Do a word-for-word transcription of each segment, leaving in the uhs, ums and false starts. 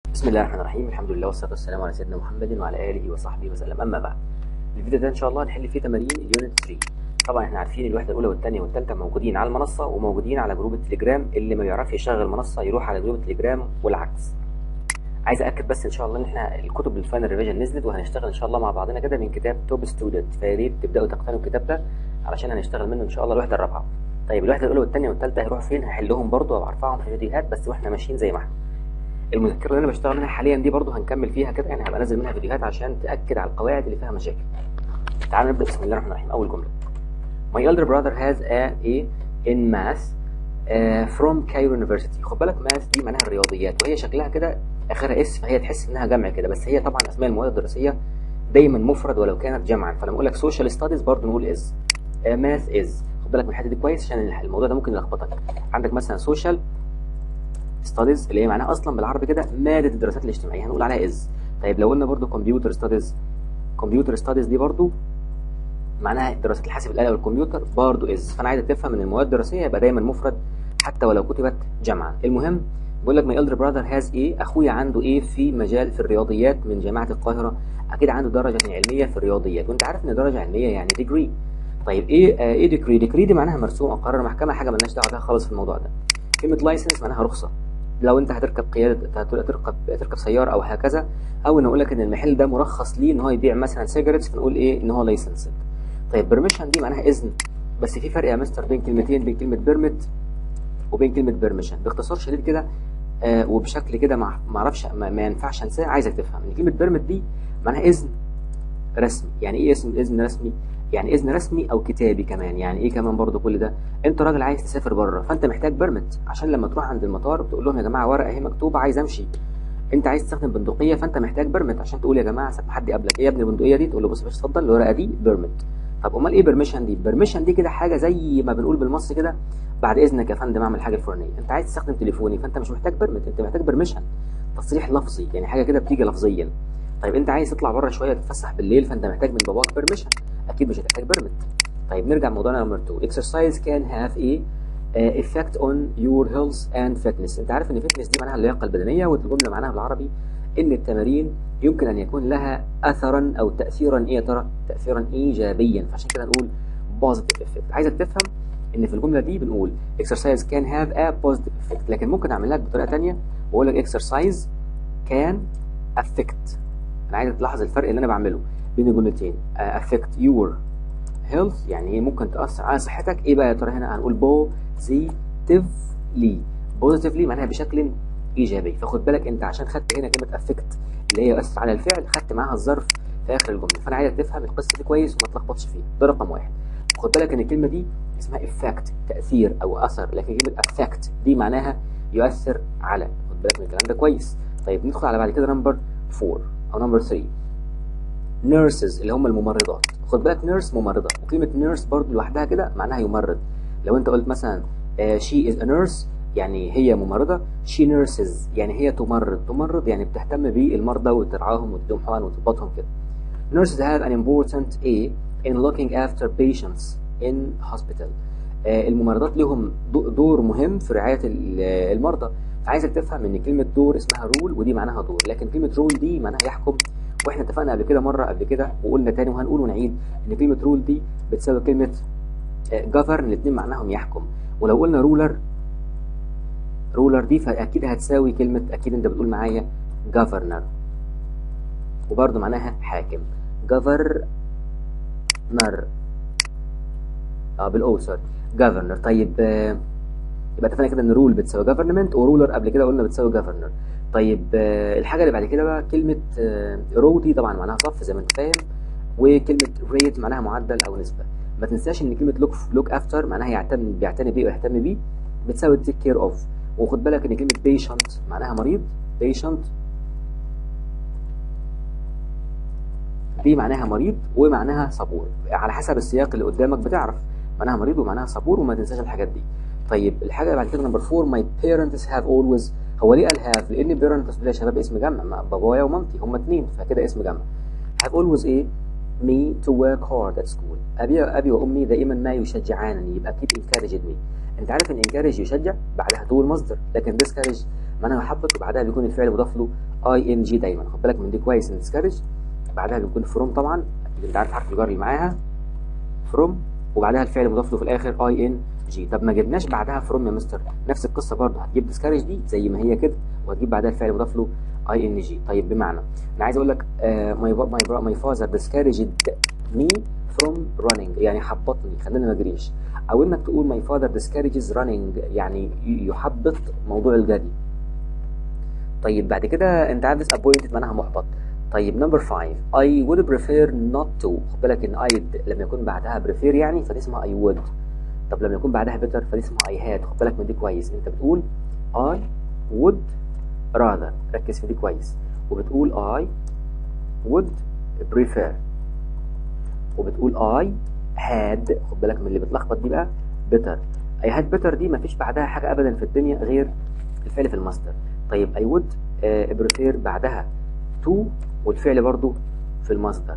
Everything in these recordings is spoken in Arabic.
بسم الله الرحمن الرحيم. الحمد لله والصلاة والسلام على سيدنا محمد وعلى آله وصحبه وسلم. أما بعد، الفيديو ده إن شاء الله هنحل فيه تمارين اليونت ثلاثة. طبعا احنا عارفين الوحدة الأولى والثانية والثالثة موجودين على المنصة وموجودين على جروب التليجرام. اللي ما يعرفش يشغل المنصة يروح على جروب التليجرام والعكس. عايز أكد بس إن شاء الله إن احنا الكتب الفاينل ريفيجن نزلت، وهنشتغل إن شاء الله مع بعضنا كده من كتاب توب ستودنت، فيا ريت تبدأوا تقتنوا الكتاب ده علشان هنشتغل منه إن شاء الله الوحدة الرابعة. طيب الوحدة الأولى والثانية والثالثة هيروحوا فين؟ هحلهم برضه أو هرفعهم في فيديوهات بس واحنا ماشيين زي ما احنا. المذكره اللي انا بشتغل منها حاليا دي برضو هنكمل فيها كده، يعني هبقى انزل منها فيديوهات عشان تاكد على القواعد اللي فيها مشاكل. تعالوا نبدا. بسم الله الرحمن الرحيم. اول جمله: My elder brother has a A in math uh, from Cairo University. خد بالك math دي معناها الرياضيات، وهي شكلها كده اخرها اس، فهي تحس انها جمع كده، بس هي طبعا اسماء المواد الدراسيه دايما مفرد ولو كانت جمعا. فلما اقول لك social studies برضو نقول is. uh, math is. خد بالك من الحته دي كويس عشان الموضوع ده ممكن يلخبطك. عندك مثلا social ستاديز اللي هي معناها اصلا بالعربي كده ماده الدراسات الاجتماعيه، هنقول عليها از. طيب لو قلنا برضو كمبيوتر ستاديز، كمبيوتر ستاديز دي برضو معناها دراسات الحاسب الالي والكمبيوتر برضو از. فانا عايز تفهم ان المواد الدراسيه يبقى دايما مفرد حتى ولو كتبت جمعا. المهم بيقول لك ماي elder brother has ايه، اخويا عنده ايه في مجال في الرياضيات من جامعه القاهره. اكيد عنده درجه علميه في الرياضيات، وانت عارف ان درجه علميه يعني ديجري. طيب ايه آه ايه ديجري؟ ديجري دي معناها مرسوم او قرار محكمه، حاجه مالناش دعوه بيها خالص في الموضوع ده. كلمه لايسنس معناها رخصه، لو انت هتركب قياده هتركب تركب سياره او هكذا، او ان اقول لك ان المحل ده مرخص ليه ان هو يبيع مثلا سيجارتس، فنقول ايه ان هو لايسنسد. طيب بيرميشن دي معناها اذن، بس في فرق يا مستر بين كلمتين، بين كلمه بيرميت وبين كلمه بيرميشن. باختصار شديد كده آه وبشكل كده ما اعرفش ما, ما ينفعش انساه، عايزك تفهم ان كلمه بيرميت دي معناها اذن رسمي. يعني ايه اسم اذن رسمي؟ يعني اذن رسمي او كتابي كمان. يعني ايه كمان برضو كل ده؟ انت راجل عايز تسافر بره، فانت محتاج بيرميت عشان لما تروح عند المطار بتقول لهم يا جماعه ورقه اهي مكتوبه عايز امشي. انت عايز تستخدم بندقيه، فانت محتاج بيرميت عشان تقول يا جماعه ساب حد يقابلك، ايه يا ابني البندقيه دي؟ تقول له بص يا باشا اتفضل الورقه دي بيرميت. طب امال ايه بيرميشن دي؟ بيرميشن دي كده حاجه زي ما بنقول بالمصري كده بعد اذنك يا فندم اعمل حاجه الفلانيه. انت عايز تستخدم تليفوني فانت مش محتاج بيرميت، انت محتاج بيرميشن، تصريح لفظي، يعني حاجه كده بتيجي لفظيا. طيب انت عايز تطلع بره شويه تتفسح بالليل، فانت محتاج من باباك بيرميشن، اكيد مش هتحتاج بيرميت. طيب نرجع لموضوعنا نمبر اتنين. exercise can have a uh, effect on your health and fitness. انت عارف ان fitness دي معناها اللياقه البدنيه، والجمله معناها بالعربي ان التمارين يمكن ان يكون لها اثرا او تاثيرا ايه يا ترى؟ تاثيرا ايجابيا، فعشان كده نقول positive effect. عايزك تفهم ان في الجمله دي بنقول exercise can have a positive effect، لكن ممكن اعمل لك بطريقه ثانيه واقول لك exercise can affect. انا عايزك تلاحظ الفرق اللي انا بعمله بين الجملتين. affect your health يعني ايه؟ ممكن تاثر على صحتك. ايه بقى يا ترى هنا؟ هنقول positively. positively معناها بشكل ايجابي. فخد بالك انت عشان خدت هنا كلمه affect اللي هي يؤثر على الفعل، خدت معاها الظرف في اخر الجمله. فانا عايزك تفهم القصه دي كويس وما تلخبطش فيها. ده رقم واحد. خد بالك ان الكلمه دي اسمها effect تاثير او اثر، لكن كلمه affect دي معناها يؤثر على. خد بالك من الكلام ده كويس. طيب ندخل على بعد كده نمبر أربعة او نمبر ثلاثة. nurses اللي هم الممرضات. خد بالك نيرس ممرضه، وكلمه نيرس برضو لوحدها كده معناها يمرض. لو انت قلت مثلا she is a nurse يعني هي ممرضه، she nurses يعني هي تمرض. تمرض يعني بتهتم بالمرضى وترعاهم وتديهم حقن وتظبطهم كده. nurses have an important a in looking after patients in hospital. الممرضات لهم دور مهم في رعايه المرضى. فعايزك تفهم ان كلمه دور اسمها رول، ودي معناها دور، لكن كلمه رول دي معناها يحكم. واحنا اتفقنا قبل كده مره قبل كده وقلنا تاني وهنقول ونعيد ان كلمه رول دي بتساوي كلمه govern، الاثنين معناهم يحكم. ولو قلنا رولر، رولر دي فاكيد هتساوي كلمه، اكيد انت بتقول معايا governor، وبرده معناها حاكم. governor اه بالاو سوري governor. طيب آه يبقى اتفقنا كده ان رول بتساوي government، ورولر قبل كده قلنا بتساوي governor. طيب آه الحاجه اللي بعد كده بقى كلمه آه رو دي طبعا معناها صف زي ما انت فاهم، وكلمه ريت معناها معدل او نسبه. ما تنساش ان كلمه لوك لوك افتر معناها يعتني بيعتني بيه ويهتم بيه، بتساوي تيك كير اوف. وخد بالك ان كلمه بيشنت معناها مريض، بيشنت دي معناها مريض ومعناها صبور، على حسب السياق اللي قدامك بتعرف معناها مريض ومعناها صبور، وما تنساش الحاجات دي. طيب الحاجه اللي بعد كده نمبر أربعة. my parents have always. هو ليه قال have؟ لان parents ده يا شباب اسم جمع، بابايا ومامتي هم اثنين فكده اسم جمع. have always ايه؟ me to work hard at school. ابي ابي وامي دائما ما يشجعانني، يبقى keep encouraged me. انت عارف ان encourage يشجع بعدها تو المصدر، لكن discourage معناها يحبط، وبعدها بيكون الفعل مضاف له اي ان جي دايما. خد بالك من دي كويس. ان ديسكارج بعدها بيكون فروم، طبعا انت عارف حرف الجر اللي معاها فروم، وبعدها الفعل مضاف له في الاخر اي ان جي. طب ما جبناش بعدها فروم يا مستر، نفس القصه برضه، هتجيب ديسكارج دي زي ما هي كده، وهتجيب بعدها الفعل مضاف له اي ان جي. طيب بمعنى انا عايز اقول لك ماي ماي ماي فازر ديسكارجد مي فروم رانينج، يعني حبطني خلاني ما اجريش. او انك تقول ماي فاذر ديسكارجز رانينج، يعني يحبط موضوع الجري. طيب بعد كده انت عارف disappointed معناها محبط. طيب نمبر خمسة I would prefer not to. خد بالك ان I لما يكون بعدها prefer يعني فدي اسمها I would. طب لما يكون بعدها better فدي اسمها I had. خد بالك من دي كويس. انت بتقول I would rather، ركز في دي كويس، وبتقول I would prefer، وبتقول I had. خد بالك من اللي بتلخبط دي بقى better. I had better دي مفيش بعدها حاجة أبدا في الدنيا غير الفعل في المصدر. طيب I would uh, prefer بعدها to، والفعل برضو في المصدر.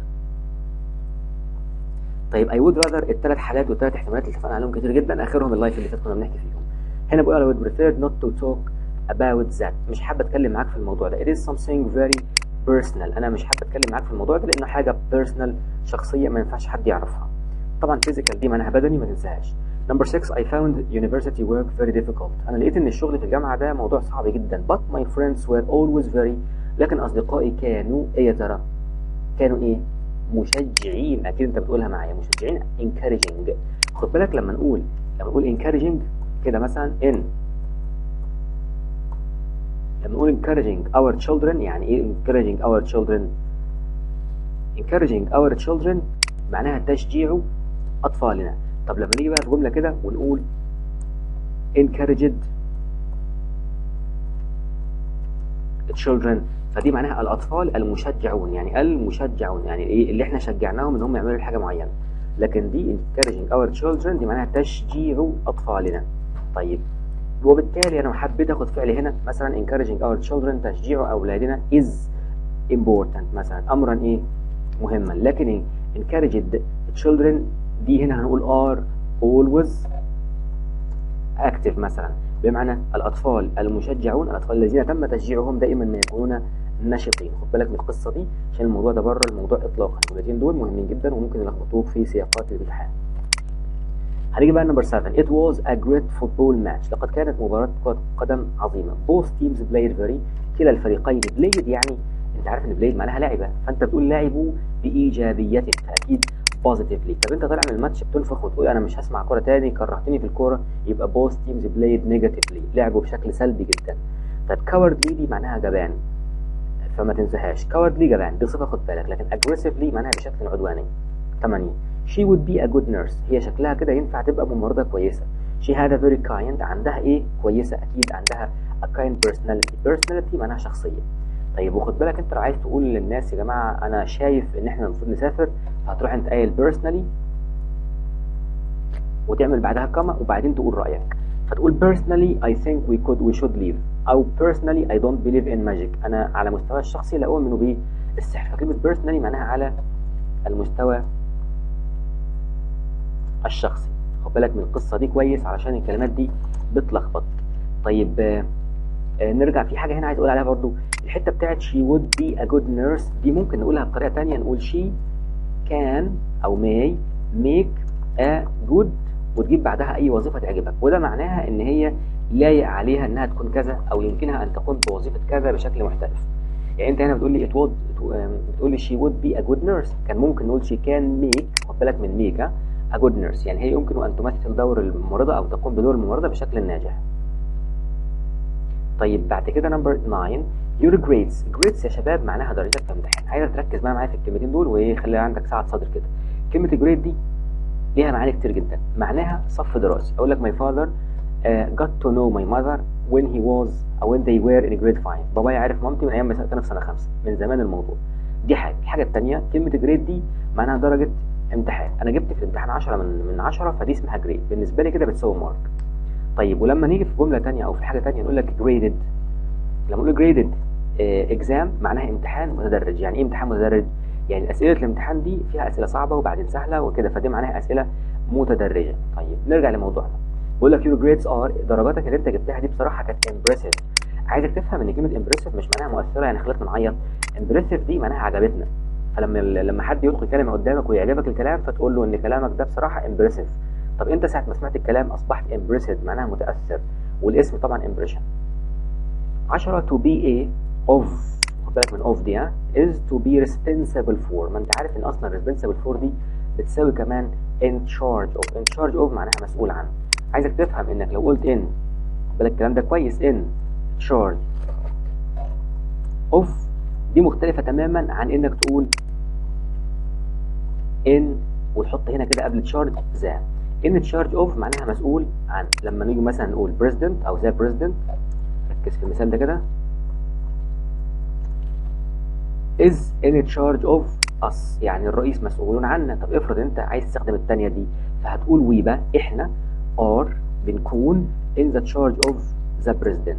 طيب I would rather الثلاث حالات والثلاث احتمالات اللي اتفقنا عليهم كتير جدا، آخرهم اللايف اللي فات كنا بنحكي فيهم. هنا بقول I would prefer not to talk about that، مش حابة أتكلم معاك في الموضوع ده. It is something very personal، أنا مش حابة أتكلم معاك في الموضوع ده لأنه حاجة personal شخصية ما ينفعش حد يعرفها. طبعا physical دي معناها بدني، ما تنساهاش. Number six I found university work very difficult. أنا لقيت إن الشغل في الجامعة ده موضوع صعب جدا. But my friends were always very، لكن أصدقائي كانوا إيه يا ترى؟ كانوا إيه؟ مشجعين. أكيد أنت بتقولها معايا، مشجعين encouraging. خد بالك لما نقول لما نقول encouraging كده مثلا in، لما نقول encouraging our children، يعني إيه encouraging our children؟ encouraging our children معناها تشجيع أطفالنا. طب لما نيجي بقى في جملة كده ونقول encouraged children، فدي معناها الأطفال المشجعون، يعني المشجعون يعني إيه اللي إحنا شجعناهم إن هم يعملوا حاجة معينة. لكن دي encouraging our children دي معناها تشجيع أطفالنا. طيب وبالتالي أنا حبيت أخد فعل هنا مثلا encouraging our children تشجيع أولادنا is important مثلا، أمرا إيه مهما. لكن encouraged children دي هنا هنقول are always active مثلا، بمعنى الأطفال المشجعون، الأطفال الذين تم تشجيعهم دائما ما يكونون نشطين. خد بالك من القصة دي عشان الموضوع ده بره الموضوع إطلاقا. الجملتين دول مهمين جدا وممكن يلخبطوك في سياقات الامتحان. هنيجي بقى نمبر سبعة It was a great football match. لقد كانت مباراة كرة قدم عظيمة. Both teams played very، كلا الفريقين played يعني انت عارف ان played معناها لعبة، فانت بتقول لعبوا بإيجابية، فأكيد positively. طب انت طالع من الماتش بتنفخ وتقول انا مش هسمع كرة تاني، كرهتني في الكورة، يبقى both teams played negatively، لعبوا بشكل سلبي جدا. طب cowardly دي معناها جبان، فما تنساهاش cowardly جبان دي صفة خد بالك، لكن aggressively معناها بشكل عدواني. ثمانية She would be a good nurse، هي شكلها كده ينفع تبقى ممرضة كويسة. She had a very kind، عندها ايه كويسة، اكيد عندها a kind personality. personality معناها شخصية. طيب وخد بالك انت لو عايز تقول للناس يا جماعة انا شايف ان احنا المفروض نسافر، هتروح انت قايل personally وتعمل بعدها كما وبعدين تقول رأيك، فتقول personally I think we could we should leave، او personally I don't believe in magic، انا على مستوى الشخصي لا اؤمن بالسحر. فكلمة personally معناها على المستوى الشخصي. خد بالك من القصة دي كويس علشان الكلمات دي بتلخبط. طيب آه آه نرجع في حاجة هنا عايز اقول عليها برضو، الحتة بتاعت she would be a good nurse دي ممكن نقولها بطريقة تانية، نقول she can او may make a good وتجيب بعدها اي وظيفة تعجبك، وده معناها ان هي لايق عليها انها تكون كذا او يمكنها ان تقوم بوظيفة كذا بشكل محترف. يعني انت هنا بتقول لي it would بتقول لي she would be a good nurse، كان ممكن نقول she can make، خد بالك من make a good nurse، يعني هي يمكن ان تمثل دور الممرضة او تقوم بدور الممرضة بشكل ناجح. طيب بعد كده نمبر تسعة your grades. grades يا شباب معناها درجات في امتحان. عايزك تركز بقى معايا في الكلمتين دول وخلي عندك سعة صدر كده. كلمة grade دي ليها معاني كتير جدا. معناها صف دراسي. اقول لك my father uh, got to know my mother when he was or when they were in grade five. بابايا عارف مامتي من ايام ما كانت في سنة خمسة، من زمان الموضوع. دي حاجة. الحاجة الثانية كلمة grade دي معناها درجة امتحان. انا جبت في الامتحان عشرة من من عشرة، فدي اسمها grade بالنسبة لي كده بتساوي مارك. طيب ولما نيجي في جملة تانية او في حاجة تانية نقول لك graded، لما نقول graded اكزام معناها امتحان متدرج. يعني ايه امتحان متدرج؟ يعني اسئله الامتحان دي فيها اسئله صعبه وبعدين سهله وكده، فدي معناها اسئله متدرجه. طيب نرجع لموضوعنا. بقول لك your grades are، درجاتك اللي انت جبتها دي بصراحه كانت impressive عايزك تفهم ان كلمه امبرسيف مش معناها مؤثره يعني خلتنا نعيط. امبرسيف دي معناها عجبتنا، فلما لما حد يلقي كلمه قدامك ويعجبك الكلام فتقول له ان كلامك ده بصراحه امبرسيف. طب انت ساعه ما سمعت الكلام اصبحت امبرسد معناها متاثر، والاسم طبعا امبريشن. عشرة to be a of، خد بالك من of دي ها is to be responsible for. ما انت عارف ان اصلا responsible for دي بتساوي كمان in charge of. in charge of معناها مسؤول عنه. عايزك تفهم انك لو قلت in، خد بالك الكلام ده كويس، in charge of دي مختلفة تماما عن انك تقول in وتحط هنا كده قبل charge ذا. in charge of معناها مسؤول عن. لما نيجي مثلا نقول president او ذا president، ركز في المثال ده كده، is in charge of us يعني الرئيس مسؤول عنا. طب افرض انت عايز تستخدم الثانيه دي فهتقول وي بقى احنا are بنكون in the charge of the president.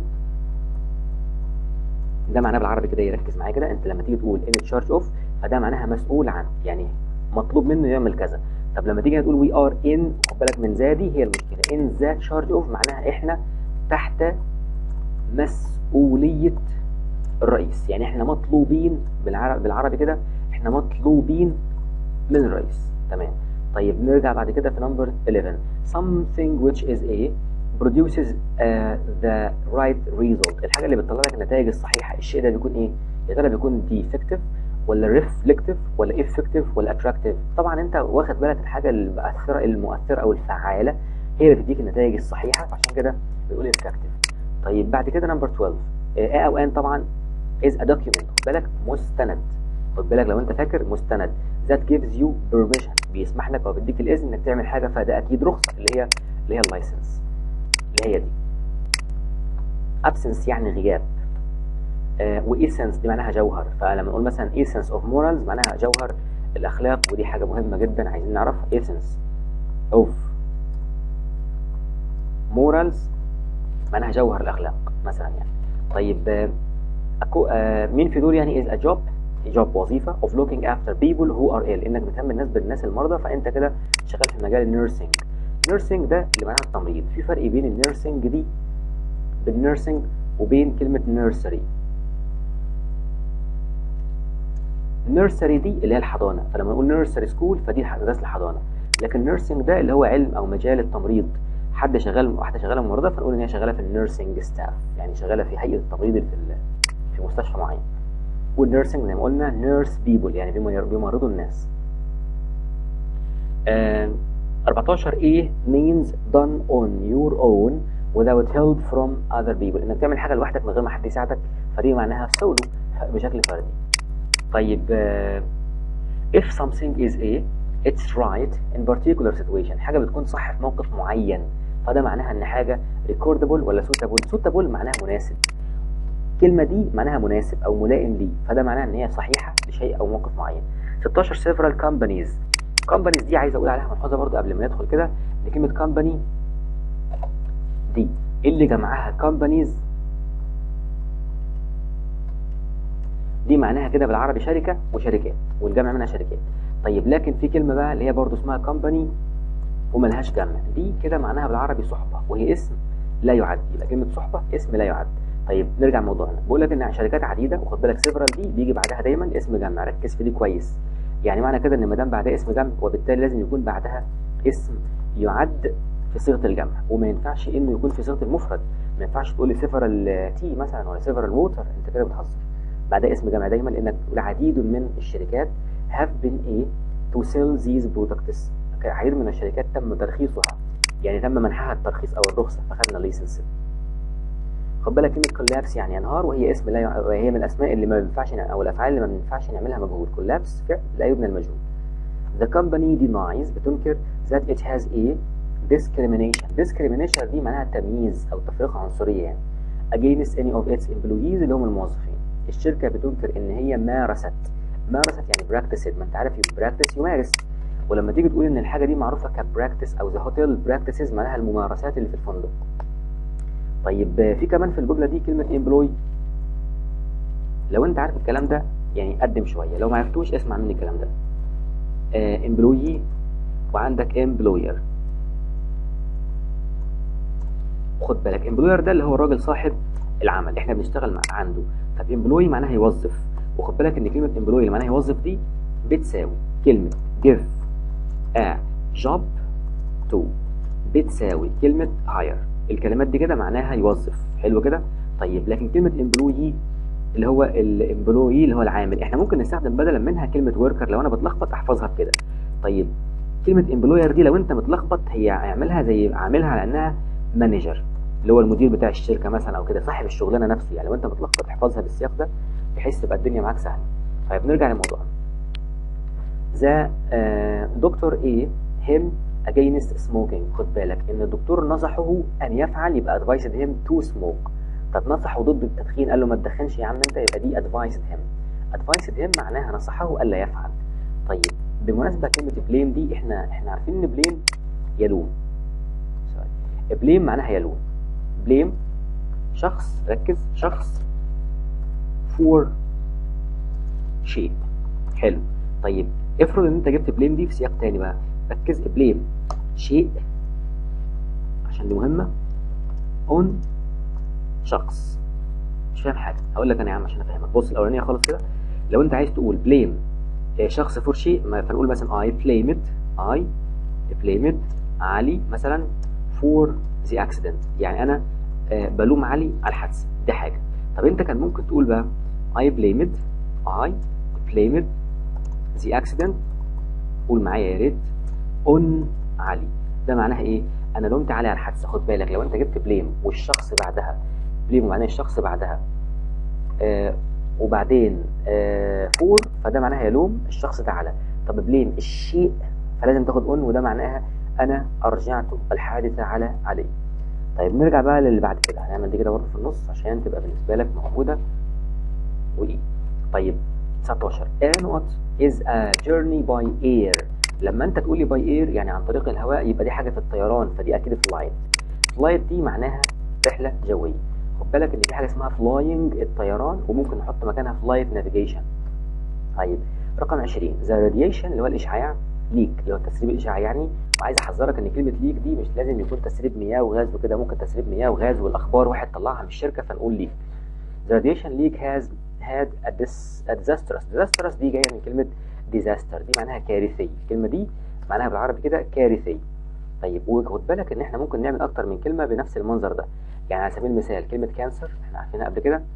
ده معناه بالعربي كده، يركز معايا كده، انت لما تيجي تقول in charge of فده معناها مسؤول عن، يعني مطلوب منه يعمل كذا. طب لما تيجي تقول we are in، خد بالك من ذا دي هي المشكله، in the charge of معناها احنا تحت مسؤوليه الرئيس، يعني احنا مطلوبين بالعربي, بالعربي كده احنا مطلوبين من الرئيس. تمام. طيب نرجع بعد كده في نمبر إحداشر. something which is a produces uh, the right result. الحاجه اللي بتطلع لك النتائج الصحيحه، الشيء ده بيكون ايه؟ يا ترى بيكون defective ولا reflective ولا effective ولا attractive؟ طبعا انت واخد بالك الحاجه المؤثره المؤثره او الفعاله هي اللي بتديك النتائج الصحيحه، عشان كده بنقول effective. طيب بعد كده نمبر اثناشر، A او N طبعا is a document، خد بالك مستند، خد بالك لو انت فاكر مستند that gives you permission بيسمح لك او بيديك الاذن انك تعمل حاجه، فده اكيد رخصه اللي هي اللي هي اللايسنس اللي هي دي. absence يعني غياب، آه وessence دي معناها جوهر، فلما نقول مثلا essence of morals معناها جوهر الاخلاق، ودي حاجه مهمه جدا عايزين نعرفها. essence of morals معناها جوهر الاخلاق مثلا يعني. طيب آه أكو آه مين في دول يعني is a job job وظيفه of looking after people who are ill، انك بتهتم الناس بالناس المرضى، فانت كده شغال في مجال النيرسينج. نيرسينج ده اللي معناها التمريض. في فرق بين النيرسينج دي بالنيرسينج وبين كلمه نيرسري. نيرسري دي اللي هي الحضانه، فلما نقول نيرسري سكول فدي مدرسه الحضانه، لكن نيرسينج ده اللي هو علم او مجال التمريض. حد شغال واحده شغاله ممرضه فنقول ان هي شغاله في النيرسينج ستاف، يعني شغاله في هيئه التمريض في في مستشفى معين. والنيرسينج زي ما قلنا نيرس بيبول يعني بيمرضوا الناس. آه أربعتاشر A means done on your own without help from other people، انك تعمل حاجه لوحدك من غير ما حد يساعدك، فدي معناها سولو بشكل فردي. طيب آه if something is a it's right in particular situation، حاجه بتكون صح في موقف معين، فده معناها ان حاجه recordable ولا suitable. suitable معناها مناسب، الكلمه دي معناها مناسب او ملائم ليه، فده معناها ان هي صحيحه لشيء او موقف معين. ستاشر several companies. companies دي عايز اقول عليها ملحوظه برضو قبل ما ندخل كده، ان كلمه company دي اللي جمعها companies دي معناها كده بالعربي شركه وشركات، والجمع منها شركات. طيب لكن في كلمه بقى اللي هي برضو اسمها company وملهاش جمع، دي كده معناها بالعربي صحبه، وهي اسم لا يعد، يبقى كلمه صحبه اسم لا يعد. طيب نرجع لموضوعنا، بقول لك ان شركات عديده، وخد بالك سيفرال دي بيجي بعدها دايما اسم جمع، ركز في دي كويس. يعني معنى كده ان ما دام بعدها اسم جمع وبالتالي لازم يكون بعدها اسم يعد في صيغه الجمع، وما ينفعش انه يكون في صيغه المفرد. ما ينفعش تقول لي سيفرال تي مثلا ولا سيفرال ووتر، انت كده بتهزر. بعدها اسم جمع دايما، لانك تقول عديد من الشركات have been a to sell these products، عديد من الشركات تم ترخيصها، يعني تم منحها الترخيص او الرخصه فخدنا ليسنس. خد بالك كلمه كولابس يعني ينهار، وهي اسم لا يع... وهي من الاسماء اللي ما ينفعش ن... او الافعال اللي ما ينفعش نعملها مجهول. كولابس فعل لا يبنى المجهول. The company denies بتنكر that it has a discrimination. discrimination دي معناها تمييز او تفرقه عنصريه يعني against any of its employees اللي هم الموظفين. الشركه بتنكر ان هي مارست مارست يعني براكتسد، ما انت عارف براكتس يمارس، ولما تيجي تقول ان الحاجه دي معروفه كبراكتس او ذا هوتيل براكتسز معناها الممارسات اللي في الفندق. طيب في كمان في الجمله دي كلمه امبلوي، لو انت عارف الكلام ده يعني قدم شويه، لو ما عرفتوش اسمع مني الكلام ده. امبلوي وعندك امبلوير. خد بالك امبلوير ده اللي هو الراجل صاحب العمل، احنا بنشتغل مع عنده. طب امبلوي معناها يوظف، وخد بالك ان كلمه امبلوي اللي معناها يوظف دي بتساوي كلمه give a job to، بتساوي كلمه hire. الكلمات دي كده معناها يوظف، حلو كده. طيب لكن كلمه امبلوي اللي هو الامبلوي اللي هو العامل، احنا ممكن نستخدم بدلا منها كلمه وركر. لو انا بتلخبط احفظها بكده. طيب كلمه امبلوير دي لو انت متلخبط هي اعملها زي عاملها على انها مانجر، اللي هو المدير بتاع الشركه مثلا او كده، صاحب الشغلانه نفسه. يعني لو انت متلخبط احفظها بالسياق ده بحيث تبقى الدنيا معاك سهله. طيب نرجع لموضوعنا. ذا دكتور ايه him against smoking. خد بالك ان الدكتور نصحه ان يفعل، يبقى advised him to smoke. طب نصحه ضد التدخين، قال له ما تدخنش يا عم انت، يبقى دي advised him. advised him معناها نصحه الا يفعل. طيب بالمناسبه كلمه blame دي احنا احنا عارفين ان blame يلوم. سوري، blame معناها يلوم. blame شخص، ركز، شخص for شيء. حلو. طيب افرض ان انت جبت blame دي في سياق تاني بقى، ركز. blame شيء عشان دي مهمه on شخص. مش فاهم حاجه، هقول لك انا يا عم عشان افهمك. بص الاولانيه خالص كده، لو انت عايز تقول blame شخص فور شيء، فنقول مثلا I blame it I blame it علي مثلا for the accident، يعني انا بلوم علي على الحادثه دي حاجه. طب انت كان ممكن تقول بقى I blame it I blame it the accident، قول معايا يا ريت، on علي. ده معناها ايه؟ انا لومت علي على الحادثه. خد بالك لو انت جبت blame والشخص بعدها blame ومعناه الشخص بعدها آه وبعدين آه فور، فده معناها يلوم الشخص ده على. طب بليم الشيء فلازم تاخد اون، وده معناها انا ارجعت الحادثه على علي. طيب نرجع بقى للي بعد كده، هنعمل دي كده برضه في النص عشان تبقى بالنسبه لك موجوده وايه. طيب تسعتاشر a not is a journey by air. لما انت تقول لي by air يعني عن طريق الهواء، يبقى دي حاجه في الطيران، فدي اكيد فلايت. فلايت دي معناها رحله جويه. خد بالك ان في حاجه اسمها فلاينج الطيران، وممكن نحط مكانها فلايت نافيجيشن. طيب رقم عشرين ذا راديشن اللي هو الاشعاع، ليك اللي هو التسريب الاشعاعي يعني. وعايز احذرك ان كلمه ليك دي مش لازم يكون تسريب مياه وغاز وكده، ممكن تسريب مياه وغاز والاخبار واحد طلعها من الشركه فنقول ليك. ذا راديشن ليك هاز had a disastrous. disastrous دي جايه من كلمه disaster، دي معناها كارثي. الكلمه دي معناها بالعربي كده كارثي. طيب وخد بالك ان احنا ممكن نعمل اكتر من كلمه بنفس المنظر ده. يعني على سبيل المثال كلمه كانسر احنا عارفينها قبل كده،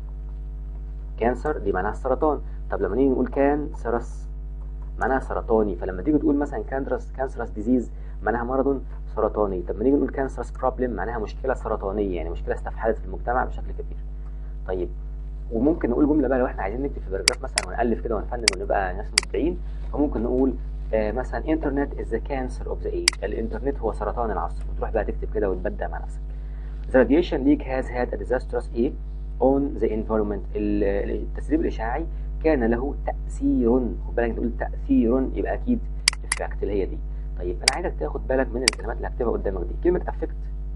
كانسر دي معناها السرطان. طب لما نيجي نقول كانسرس معناها سرطاني، فلما تيجي تقول مثلا كانسرس كانسرس ديزيز معناها مرض سرطاني. طب لما نيجي نقول كانسرس بروبلم معناها مشكله سرطانيه، يعني مشكله استفحلت في المجتمع بشكل كبير. طيب وممكن نقول جمله بقى لو احنا عايزين نكتب في باراجراف مثلا ونالف كده ونفنن ونبقى ناس مبدعين، فممكن نقول آه مثلا انترنت از ذا كانسر اوف ذا ايج، الانترنت هو سرطان العصر، وتروح بقى تكتب كده وتبدع مع نفسك. The radiation leak has had a disastrous effect on the environment. التسريب الاشعاعي كان له تاثير. خد بالك تقول تاثير يبقى اكيد effect اللي هي دي. طيب انا عايزك تاخد بالك من الكلمات اللي هكتبها قدامك دي. كلمه affect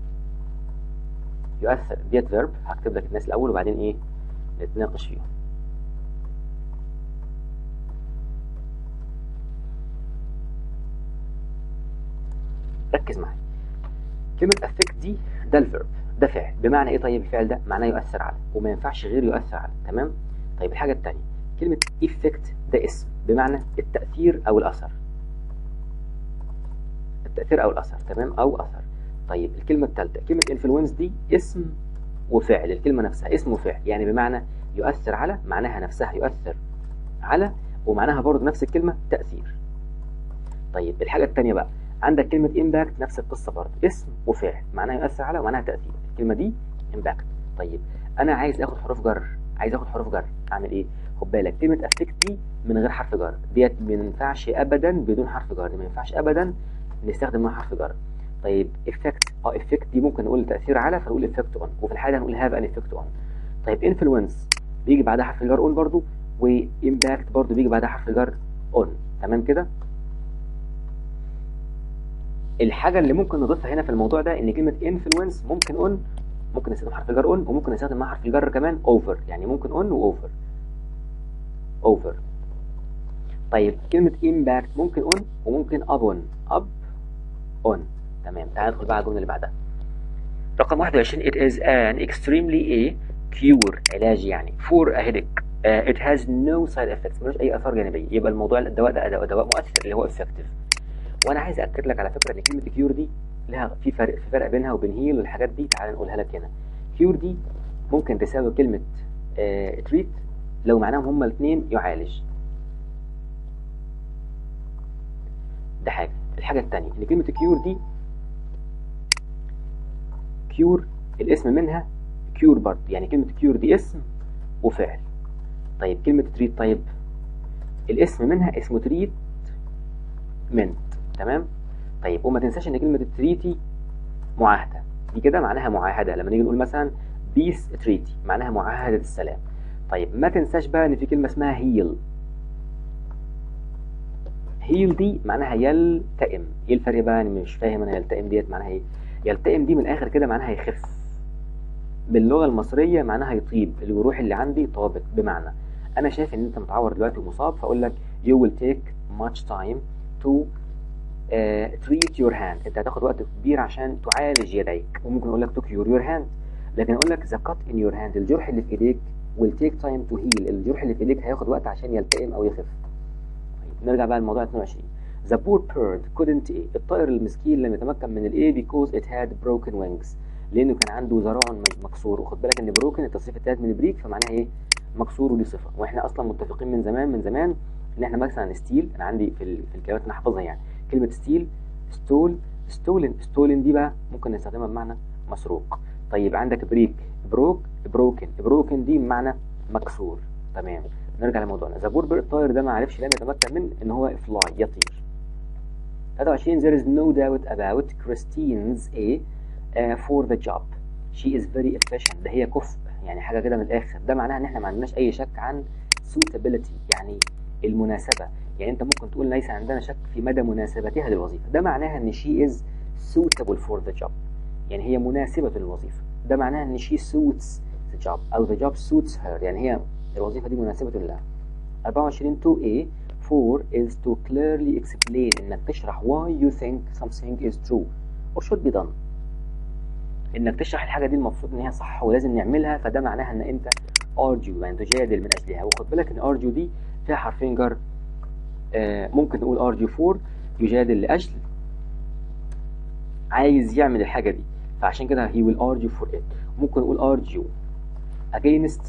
يؤثر ديت فيرب، هكتب لك الناس الاول وبعدين ايه نتناقش فيهم. ركز معايا. كلمه affect دي ده الفيرب، ده فعل. بمعنى ايه طيب الفعل ده؟ معناه يؤثر على، وما ينفعش غير يؤثر على. تمام. طيب الحاجه الثانيه كلمه effect ده اسم بمعنى التاثير او الاثر، التاثير او الاثر. تمام، او اثر. طيب الكلمه الثالثه كلمه influence دي اسم وفعل، الكلمه نفسها اسم وفعل، يعني بمعنى يؤثر على، معناها نفسها يؤثر على، ومعناها برضه نفس الكلمه تاثير. طيب الحاجه الثانيه بقى عندك كلمه impact نفس القصه برضه، اسم وفعل، معناها يؤثر على ومعناها تاثير. الكلمه دي impact. طيب انا عايز اخد حروف جر، عايز اخد حروف جر، اعمل ايه؟ خد بالك كلمه affect دي من غير حرف جر، ديت ما ينفعش ابدا بدون حرف جر، ما ينفعش ابدا نستخدم معاها حرف جر. طيب effect اه effect دي ممكن نقول تاثير على فنقول effect on، وفي الحاله هنقول have an effect on. طيب influence بيجي بعدها حرف الجر on برضه، وimpact برضه بيجي بعدها حرف الجر on. تمام كده. الحاجه اللي ممكن نضيفها هنا في الموضوع ده ان كلمه influence ممكن on، ممكن نستخدم حرف الجر on، وممكن نستخدم مع حرف الجر كمان over، يعني ممكن on و over over. طيب كلمه impact ممكن on وممكن upon up on. تمام. تعال ندخل بقى على الجمله اللي بعدها. رقم واحد وعشرين it is an extremely a cure علاج يعني. for a headache uh, it has no side effects ملوش اي اثار جانبيه. يبقى الموضوع الدواء ده دواء, دواء مؤثر اللي هو effective. وانا عايز اكد لك على فكره ان كلمه cure دي لها في فرق في فرق بينها وبين heal والحاجات دي. تعال نقولها لك هنا. cure دي ممكن تساوي كلمه uh, treat لو معناهم هما الاثنين يعالج. ده حاجه. الحاجه الثانيه ان كلمه cure دي cure الاسم منها cure برضه، يعني كلمه cure دي اسم وفعل. طيب كلمه treat طيب الاسم منها اسمه treatment. تمام. طيب وما تنساش ان كلمه treaty معاهده، دي كده معناها معاهده. لما نيجي نقول مثلا peace treaty معناها معاهده السلام. طيب ما تنساش بقى ان في كلمه اسمها heal. heal دي معناها يلتئم. ايه الفرق بقى؟ انا مش فاهم انا يلتئم ديت معناها ايه. يلتئم دي من الاخر كده معناها يخف. باللغه المصريه معناها يطيب، الجروح اللي عندي طابت. بمعنى انا شايف ان انت متعور دلوقتي ومصاب، فاقول لك you will take much time to uh, treat your hand. انت هتاخد وقت كبير عشان تعالج يديك. وممكن اقول لك to cure your hand، لكن اقول لك the cut in your hand الجرح اللي في ايديك will take time to heal. الجرح اللي في ايديك هياخد وقت عشان يلتئم او يخف. نرجع بقى للموضوع اثنين وعشرين. The poor bird couldn't ايه. الطائر المسكين لم يتمكن من الايه because it had broken wings. لانه كان عنده ذراع مكسور. وخد بالك ان broken التصريف الثالث من بريك فمعناها ايه؟ مكسور، ودي صفه. واحنا اصلا متفقين من زمان من زمان ان احنا مثلا ستيل، انا عندي في ال... في الكلمات انا حافظها يعني كلمه ستيل ستول ستولن. ستولن دي بقى ممكن نستخدمها بمعنى مسروق. طيب عندك بريك بروك بروكن. بروكن دي بمعنى مكسور. تمام. نرجع لموضوعنا. ذا بور بيرد الطائر ده ما عرفش لم يتمكن من ان هو فلاي يطير. ثلاثة وعشرين there is no doubt about Christine's a uh, for the job she is very efficient. ده هي كفء يعني حاجه كده من الاخر. ده معناها ان احنا ما عندناش اي شك عن suitability يعني المناسبه. يعني انت ممكن تقول ليس عندنا شك في مدى مناسبتها للوظيفه. ده معناها ان she is suitable for the job يعني هي مناسبه للوظيفه. ده معناها ان she suits the job او the job suits her يعني هي الوظيفة دي مناسبة لها. أربعة وعشرين تو إيه for is to clearly explain انك تشرح why you think something is true or should be done. انك تشرح الحاجة دي المفروض ان هي صح ولازم نعملها. فده معناها ان انت argue يعني تجادل من اجلها. وخد بالك ان argue دي فيها حرفين جر. آه ممكن نقول argue for يجادل لاجل عايز يعمل الحاجة دي، فعشان كده he will argue for it. ممكن نقول argue against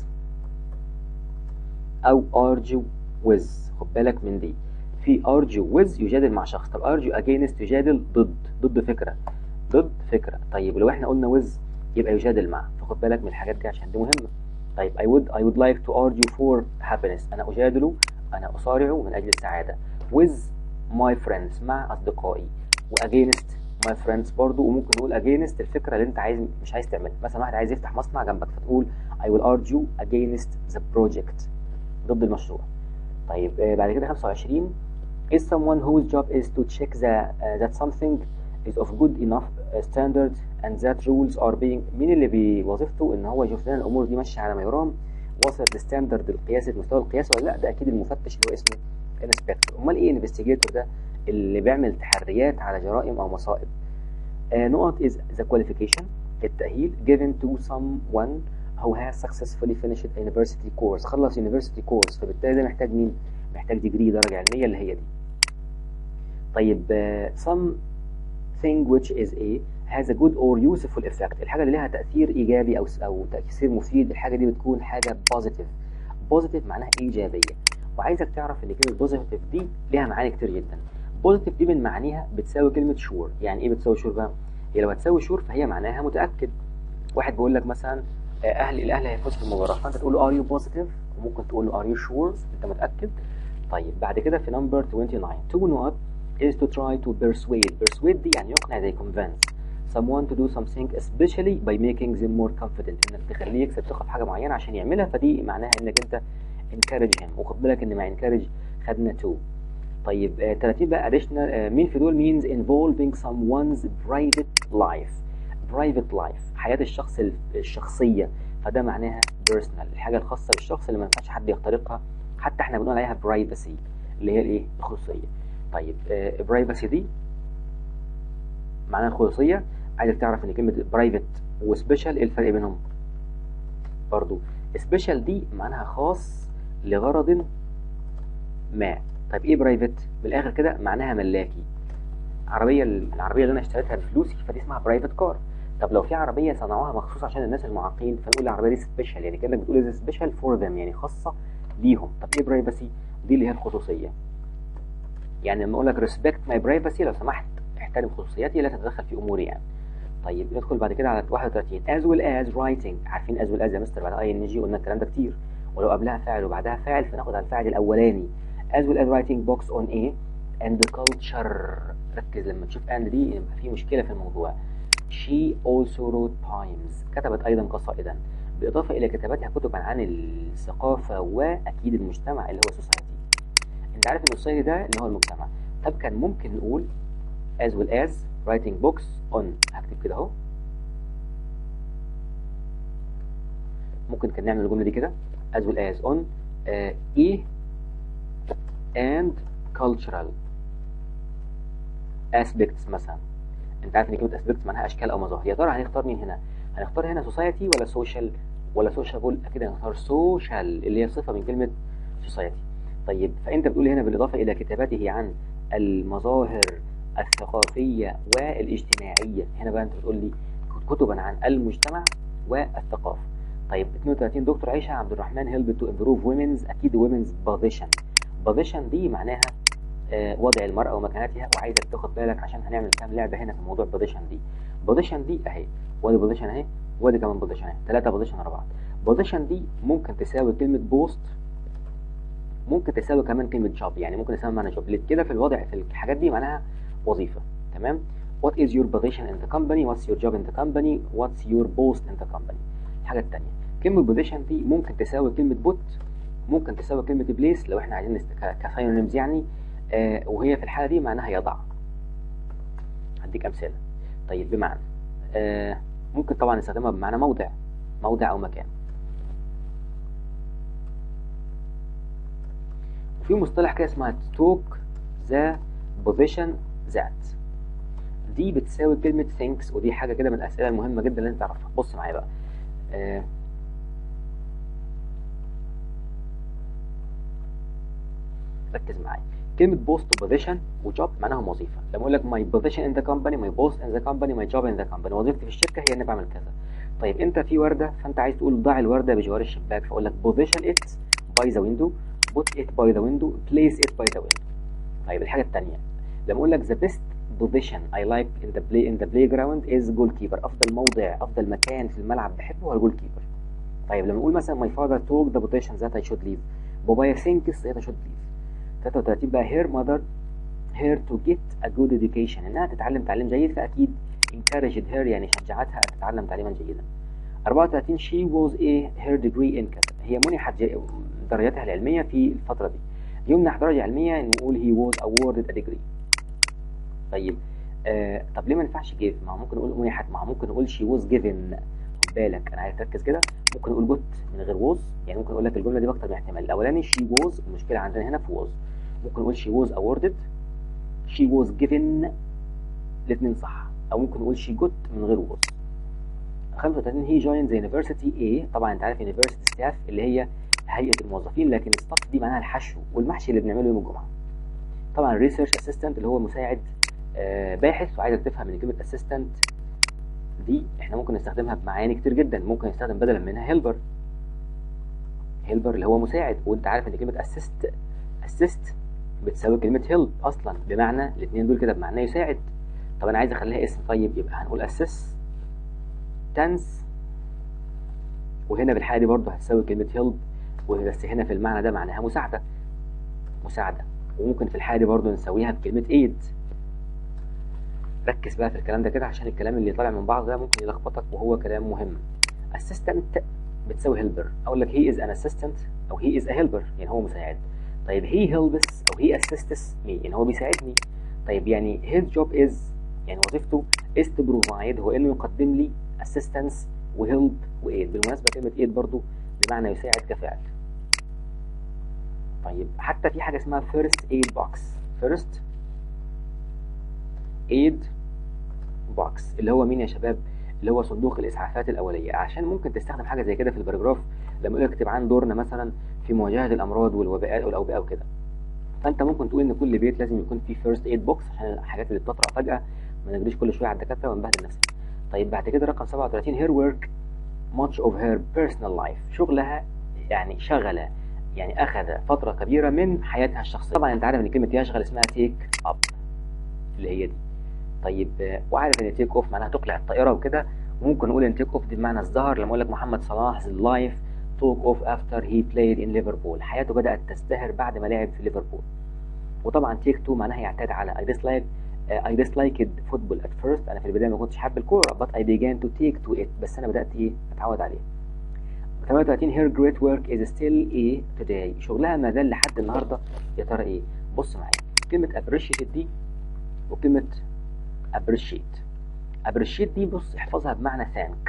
او argue with. خد بالك من دي. في argue with يجادل مع شخص. طب argue against يجادل ضد ضد فكرة ضد فكرة. طيب لو احنا قلنا with يبقى يجادل مع. فخد بالك من الحاجات دي عشان دي مهمة. طيب I would I would like to argue for happiness. انا اجادل انا اصارع من اجل السعادة with my friends مع اصدقائي. و against my friends برضو. وممكن نقول against الفكرة اللي انت عايز مش عايز تعملها. مثلا واحد عايز يفتح مصنع جنبك فتقول I will argue against the project ضد المشروع. طيب آه بعد كده خمسة وعشرين is someone whose job is to check the, uh, that something is of good enough uh, standard and that rules are being. مين اللي بوظيفته ان هو يشوف لنا الامور دي ماشيه على ما يرام وصلت للستاندرد القياسي مستوى القياس ولا لا؟ ده اكيد المفتش اللي هو اسمه انسبكتور. امال ايه انفستيجيتور؟ ده اللي بيعمل تحريات على جرائم او مصائب. uh, نقط is the qualification التأهيل given to someone who has successfully finished a university course. خلص university course فبالتالي ده محتاج مين؟ محتاج ديجري درجة علمية اللي هي دي. طيب uh, something which is a has a good or useful effect. الحاجة اللي لها تأثير إيجابي أو أو تأثير مفيد. الحاجة دي بتكون حاجة positive. positive معناها إيجابية. وعايزك تعرف إن كلمة positive دي لها معاني كتير جدا. positive دي من معانيها بتساوي كلمة sure. يعني إيه بتساوي sure بقى؟ هي لو هتساوي sure فهي معناها متأكد. واحد بيقول لك مثلا اهل الاهلي هيفوز في المباراه، فانت تقول له ار يو بوزيتيف وممكن تقول له ار يو شور انت متاكد. طيب بعد كده في نمبر تسعة وعشرين تو نقط is to try to persuade. persuade دي يعني يقنع زي convince someone to do something especially by making them more confident. انك تخليه يكسب ثقه في حاجه معينه عشان يعملها. فدي معناها انك انت encourage him. وخد بالك ان مع encourage خدنا تو. طيب آه ثلاثين بقى additional آه مين في دول means involving someone's private life. private life حياة الشخص الشخصية. فده معناها personal الحاجة الخاصة بالشخص اللي ما ينفعش حد يخترقها. حتى احنا بنقول عليها privacy اللي هي الايه؟ الخصوصية. طيب آه privacy دي معناها الخصوصية. عايزك تعرف ان كلمة private وسبيشال ايه الفرق بينهم؟ برضو special دي معناها خاص لغرض ما. طيب ايه برايفت؟ بالاخر كده معناها ملاكي. عربيه العربيه اللي انا اشتريتها بفلوسي فدي اسمها برايفت كار. طب لو في عربيه صنعوها مخصوص عشان الناس المعاقين فنقول العربيه دي سبيشال، يعني كانك بتقول دي سبيشال فور ذم، يعني خاصه ليهم. طب ايه برايفسي؟ دي اللي هي الخصوصيه. يعني لما اقول لك ريسبكت ماي برايفسي، لو سمحت احترم خصوصياتي لا تتدخل في اموري يعني. طيب ندخل بعد كده على واحد وثلاثين as well as writing. عارفين as well as يا مستر بعد اي ان جي قلنا الكلام ده كتير، ولو قبلها فاعل وبعدها فاعل فناخد على الفاعل الاولاني. as well as writing books on a and the culture. ركز لما تشوف and دي يبقى في مشكله في الموضوع. she also wrote poems. كتبت ايضا قصائدا، بالاضافه الى كتاباتها كتبا عن الثقافه واكيد المجتمع اللي هو society. انت عارف ان السوسايتي ده اللي هو المجتمع. طب كان ممكن نقول as well as writing books on، هكتب كده اهو، ممكن كان نعمل الجمله دي كده as well as on uh, e and cultural aspects مثلا. انت عارف ان كلمه aspects معناها اشكال او مظاهر. يا ترى هنختار مين هنا؟ هنختار هنا society ولا social ولا sociable؟ اكيد هنختار social اللي هي صفه من كلمه society. طيب فانت بتقول هنا بالاضافه الى كتاباته عن المظاهر الثقافيه والاجتماعيه. هنا بقى انت بتقول لي كتبا عن المجتمع والثقافه. طيب اثنين وثلاثين دكتور عائشه عبد الرحمن helped to improve women's، اكيد women's position. position دي معناها آه وضع المراه ومكانتها، وعايزك تاخد بالك عشان هنعمل كام لعبه هنا في موضوع position دي. position دي اهي، وادي position اهي، وادي كمان position اهي، ثلاثه position ورا بعض. position دي ممكن تساوي كلمه post، ممكن تساوي كمان كلمه job، يعني ممكن تساوي معنى job كده في الوضع في الحاجات دي معناها وظيفه. تمام. what is your position in the company، what's your job in the company، what's your post in the company. الحاجه الثانيه كلمه position دي ممكن تساوي كلمه put، ممكن تساوي كلمه place لو احنا عايزين كساينونيمز يعني، آه وهي في الحاله دي معناها يضع. هديك امثله. طيب بمعنى آه ممكن طبعا نستخدمها بمعنى موضع، موضع او مكان. في مصطلح كده اسمها توك ذا بوزيشن ذات، دي بتساوي كلمة thinks، ودي حاجة كده من الأسئلة المهمة جدا اللي أنت تعرفها. بص معايا بقى. آه ركز معايا. كلمة post position وجوب معناها وظيفة. لما أقول لك my position in the company، my post in the company، my job in the company، وظيفتي في الشركة هي إني بعمل كذا. طيب أنت في وردة فأنت عايز تقول ضع الوردة بجوار الشباك، فأقول لك position it by the window، put it by the window، place it by the window. طيب الحاجة الثانية لما أقول لك the best position I like in the play in the playground is goalkeeper، أفضل موضع أفضل مكان في الملعب بحبه هو الجول كيبر. طيب لما نقول مثلا my father took the position that I should leave، بابايا thinks that I should leave. ثلاثة وثلاثين بقى her mother her to get a good education، إنها تتعلم تعليم جيد، فأكيد encouraged her يعني شجعتها أن تتعلم تعليما جيدا. أربعة وثلاثين she was a her degree in كذا، هي منحت درجاتها العلمية في الفترة دي. يمنح درجة علمية نقول he was awarded a degree. طيب آه طب ليه ما ينفعش give؟ ما هو ممكن نقول منحت، ما هو ممكن نقول she was given. خد بالك انا عايز تركز كده. ممكن نقول got من غير was، يعني ممكن اقول لك الجمله دي باكتر من احتمال. الاولاني she was، المشكله عندنا هنا في was. ممكن نقول she was awarded، she was given، الاثنين صح. او ممكن نقول she got من غير was. خمسة وثلاثين he joined the university A، طبعا انت عارف university staff اللي هي هيئه الموظفين، لكن staff دي معناها الحشو والمحشي اللي بنعمله يوم الجمعه. طبعا research assistant اللي هو مساعد آه باحث، وعايزك تفهم ان كلمه assistant دي احنا ممكن نستخدمها بمعاني كتير جدا. ممكن نستخدم بدلا منها helper، helper اللي هو مساعد، وانت عارف ان كلمه assist assist بتساوي كلمه help اصلا، بمعنى الاثنين دول كده بمعنى يساعد. طب انا عايز اخليها اسم، طيب يبقى هنقول assistance، وهنا بالحاله دي برضه هتساوي كلمه help، وبس هنا في المعنى ده معناها مساعده مساعده. وممكن في الحاله دي برضه نسويها بكلمه aid. ركز بقى في الكلام ده كده عشان الكلام اللي طالع من بعض ده ممكن يلخبطك وهو كلام مهم. assistant بتساوي helper، اقول لك he is an assistant او he is a helper يعني هو مساعد. طيب he helps او he assists me يعني هو بيساعدني. طيب يعني his job is يعني وظيفته is to provide، هو انه يقدم لي assistance وhelp واid. بالمناسبه كلمه aid برضو بمعنى يساعد كفعل. طيب حتى في حاجه اسمها first aid box، first aid box اللي هو مين يا شباب؟ اللي هو صندوق الاسعافات الاوليه، عشان ممكن تستخدم حاجه زي كده في الباراجراف لما يقول لك اكتب عن دورنا مثلا في مواجهه الامراض والوباءات والاوبئه وكده. فانت ممكن تقول ان كل بيت لازم يكون فيه فيرست ايد بوكس عشان الحاجات اللي بتطرق فجاه ما نجريش كل شويه على الدكاتره ونبهدل نفسنا. طيب بعد كده رقم سبعة وثلاثين her work much of her personal life، شغلها يعني شغله يعني اخذ فتره كبيره من حياتها الشخصيه. طبعا انت عارف ان كلمه يشغل اسمها تيك اب اللي هي دي. طيب وعارف ان تيك اوف معناها تقلع الطائره وكده، وممكن نقول ان تيك اوف دي بمعنى ازدهر لما اقول لك محمد صلاح لايف توك اوف افتر هي بلايد ان ليفربول، حياته بدات تزدهر بعد ما لعب في ليفربول. وطبعا تيك تو معناها يعتاد على I dislike uh, I disliked football at first، انا في البدايه ما كنتش حابب الكوره but I began to take to it، بس انا بدات ايه اتعود عليه. ثمانية وثلاثين her great work is still a today، شغلها ما زال لحد النهارده. يا ترى ايه؟ بص معايا كلمه appreciate دي وكلمه appreciate. appreciate دي بص احفظها بمعنى thank،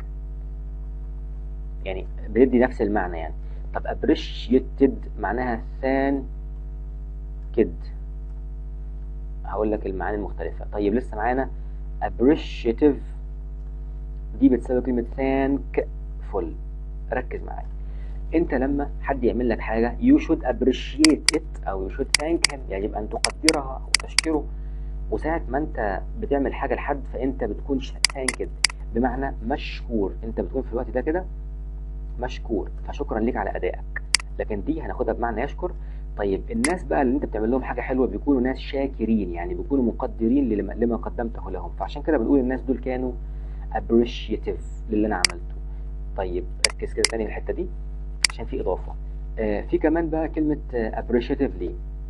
يعني بيدي نفس المعنى يعني. طب appreciated معناها thanked، هقول لك المعاني المختلفة. طيب لسه معانا appreciative دي بتساوي كلمة thankful. ركز معايا، انت لما حد يعمل لك حاجة you should appreciate it او you should thank him، يجب ان تقدرها وتشكره. وساعة ما انت بتعمل حاجة لحد فانت بتكون thanked بمعنى مشكور، انت بتكون في الوقت ده كده مشكور فشكرا ليك على ادائك. لكن دي هناخدها بمعنى يشكر. طيب الناس بقى اللي انت بتعمل لهم حاجه حلوه بيكونوا ناس شاكرين، يعني بيكونوا مقدرين لما, لما قدمته لهم، فعشان كده بنقول الناس دول كانوا appreciative للي انا عملته. طيب ركز كده تاني الحته دي عشان في اضافه. آه في كمان بقى كلمه آه appreciatively.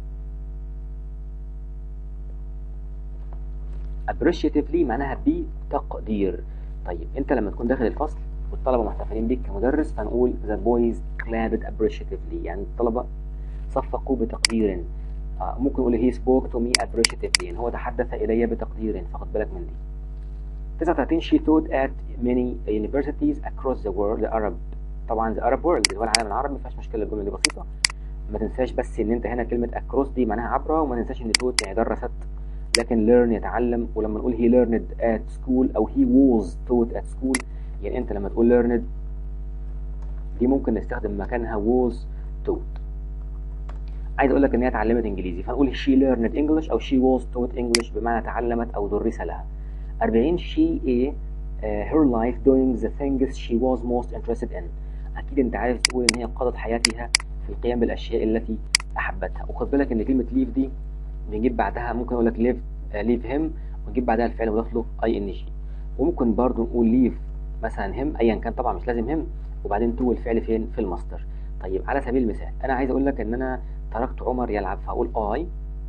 appreciatively معناها بتقدير. طيب انت لما تكون داخل الفصل والطلبه محتفلين بيك كمدرس فنقول the boys clapped appreciatively، يعني الطلبه صفقوا بتقدير. آه ممكن نقول he spoke to me appreciatively، يعني هو تحدث الي بتقدير، فخد بالك من دي. تسعة وثلاثين she taught at many universities across the world the Arab، طبعا the Arab world اللي هو العالم العربي، ما فيهاش مشكله، الجمله دي بسيطه. ما تنساش بس ان انت هنا كلمه across دي معناها عبره، وما تنساش ان taught يعني درست، لكن learn يتعلم. ولما نقول he learned at school او he was taught at school، يعني انت لما تقول learned دي ممكن نستخدم مكانها was taught. عايز اقول لك ان هي اتعلمت انجليزي فنقول she learned English او she was taught English بمعنى تعلمت او درس لها. أربعين she a uh, her life doing the things she was most interested in، اكيد انت عارف تقول ان هي قضت حياتها في القيام بالاشياء التي احبتها. وخد بالك ان كلمه leave دي بنجيب بعدها ممكن اقول لك leave uh, leave him ونجيب بعدها الفعل مضاف له ing، وممكن برضو نقول leave مثلا him ايا كان، طبعا مش لازم him، وبعدين تو الفعل فين في المصدر. طيب على سبيل المثال انا عايز اقول لك ان انا تركت عمر يلعب، فاقول I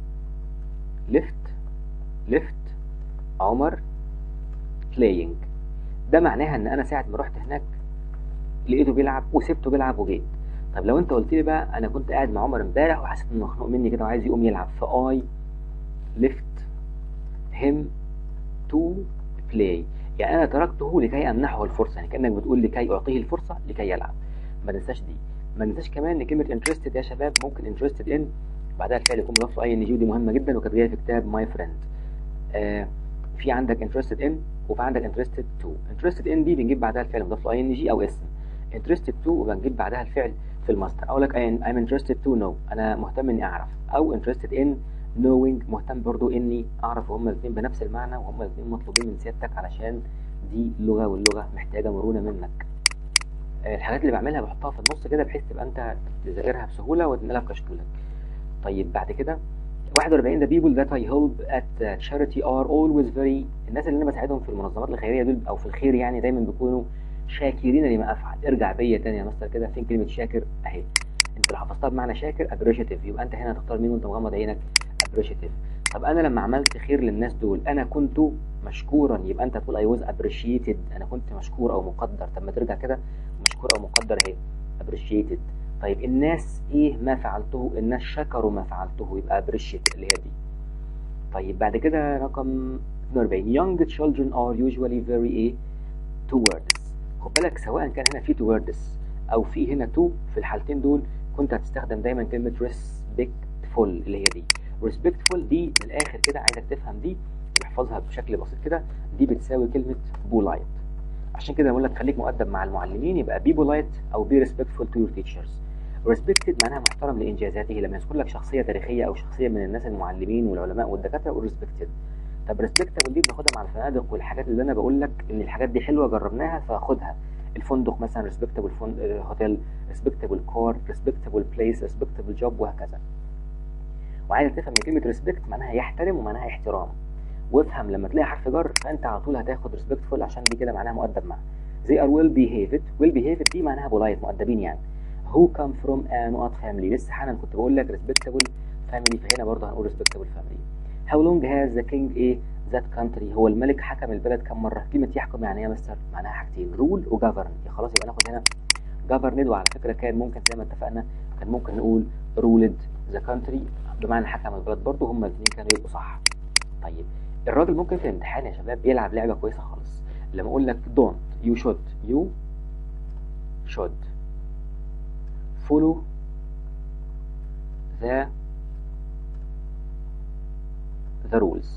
left left عمر playing. ده معناها ان انا ساعه ما رحت هناك لقيته بيلعب وسبته بيلعب وجيت. طب لو انت قلت لي بقى انا كنت قاعد مع عمر امبارح وحسيت انه مخنوق مني كده وعايز يقوم يلعب، ف I left him to play، يعني انا تركته لكي امنحه الفرصه، يعني كانك بتقول لكي اعطيه الفرصه لكي يلعب. ما ننساش دي. ما ننساش كمان ان كلمه interested يا شباب ممكن interested in بعدها الفعل يكون مضاف له اي ان جي، ودي مهمه جدا وكانت جايه في كتاب ماي فريند. آه في عندك interested in وفي عندك interested to. interested in دي بنجيب بعدها الفعل مضاف له اي ان جي او اسم. interested to وبنجيب بعدها الفعل في المصدر. اقول لك I'm interested to know، انا مهتم اني اعرف، او interested in knowing مهتم برضو اني اعرف، وهما الاثنين بنفس المعنى وهما الاثنين مطلوبين من سيادتك علشان دي لغه واللغه محتاجه مرونه منك. الحاجات اللي بعملها بحطها في النص كده بحيث تبقى انت تذاكرها بسهوله وتنقلها في كشكولك. طيب بعد كده واحد وأربعين the people that I help at charity are always very، الناس اللي انا بساعدهم في المنظمات الخيريه دول او في الخير يعني دايما بيكونوا شاكرين لما افعل. ارجع بيا تاني يا مستر كده، فين كلمه شاكر اهي، انت لو حفظتها بمعنى شاكر appreciative، يبقى انت هنا هتختار مين وانت مغمض عينك؟ appreciative. طب انا لما عملت خير للناس دول انا كنت مشكورا، يبقى انت تقول I was appreciated، انا كنت مشكور او مقدر. طب ما ترجع كده مشكور او مقدر اهي appreciated. طيب الناس ايه ما فعلته؟ الناس شكروا ما فعلته، يبقى appreciate اللي هي دي. طيب بعد كده رقم اثنين وأربعين young children are usually very ايه towards. خد بالك سواء كان هنا في towards او في هنا to، في الحالتين دول كنت هتستخدم دايما كلمه respectful اللي هي دي. respectful دي من الاخر كده عايزك تفهم دي، تحفظها بشكل بسيط كده، دي بتساوي كلمه polite. عشان كده بقول لك خليك مؤدب مع المعلمين، يبقى be polite او be respectful to your teachers. respected معناها محترم لانجازاته، لما يذكر لك شخصيه تاريخيه او شخصيه من الناس المعلمين والعلماء والدكاتره قول respected. طب respectable دي بناخدها مع الفنادق والحاجات اللي انا بقول لك ان الحاجات دي حلوه جربناها فاخدها. الفندق مثلا respectable هوتيل، respectable car، respectable place، respectable job، وهكذا. وعايز تفهم ان كلمه respect معناها يحترم ومعناها احترام، وافهم لما تلاقي حرف جر فانت على طول هتاخد respectful عشان دي كده معناها مؤدب معاه. they are well behaved. well behaved دي معناها polite مؤدبين يعني. who come from a not family، لسه حالا كنت بقول لك respectable family، فهنا برضه هنقول respectable family. how long has the king ايه that country، هو الملك حكم البلد كم مره. كلمه يحكم يعني ايه يا مستر؟ معناها حاجتين rule و govern. خلاص يبقى ناخد هنا governed، وعلى فكره كان ممكن زي ما اتفقنا كان ممكن نقول ruled the country بمعنى حكم البلد، برضه هما الاثنين كانوا يبقوا صح. طيب الراجل ممكن في الامتحان يا شباب يلعب لعبه كويسه خالص، لما اقول لك don't you should you should follow the the rules،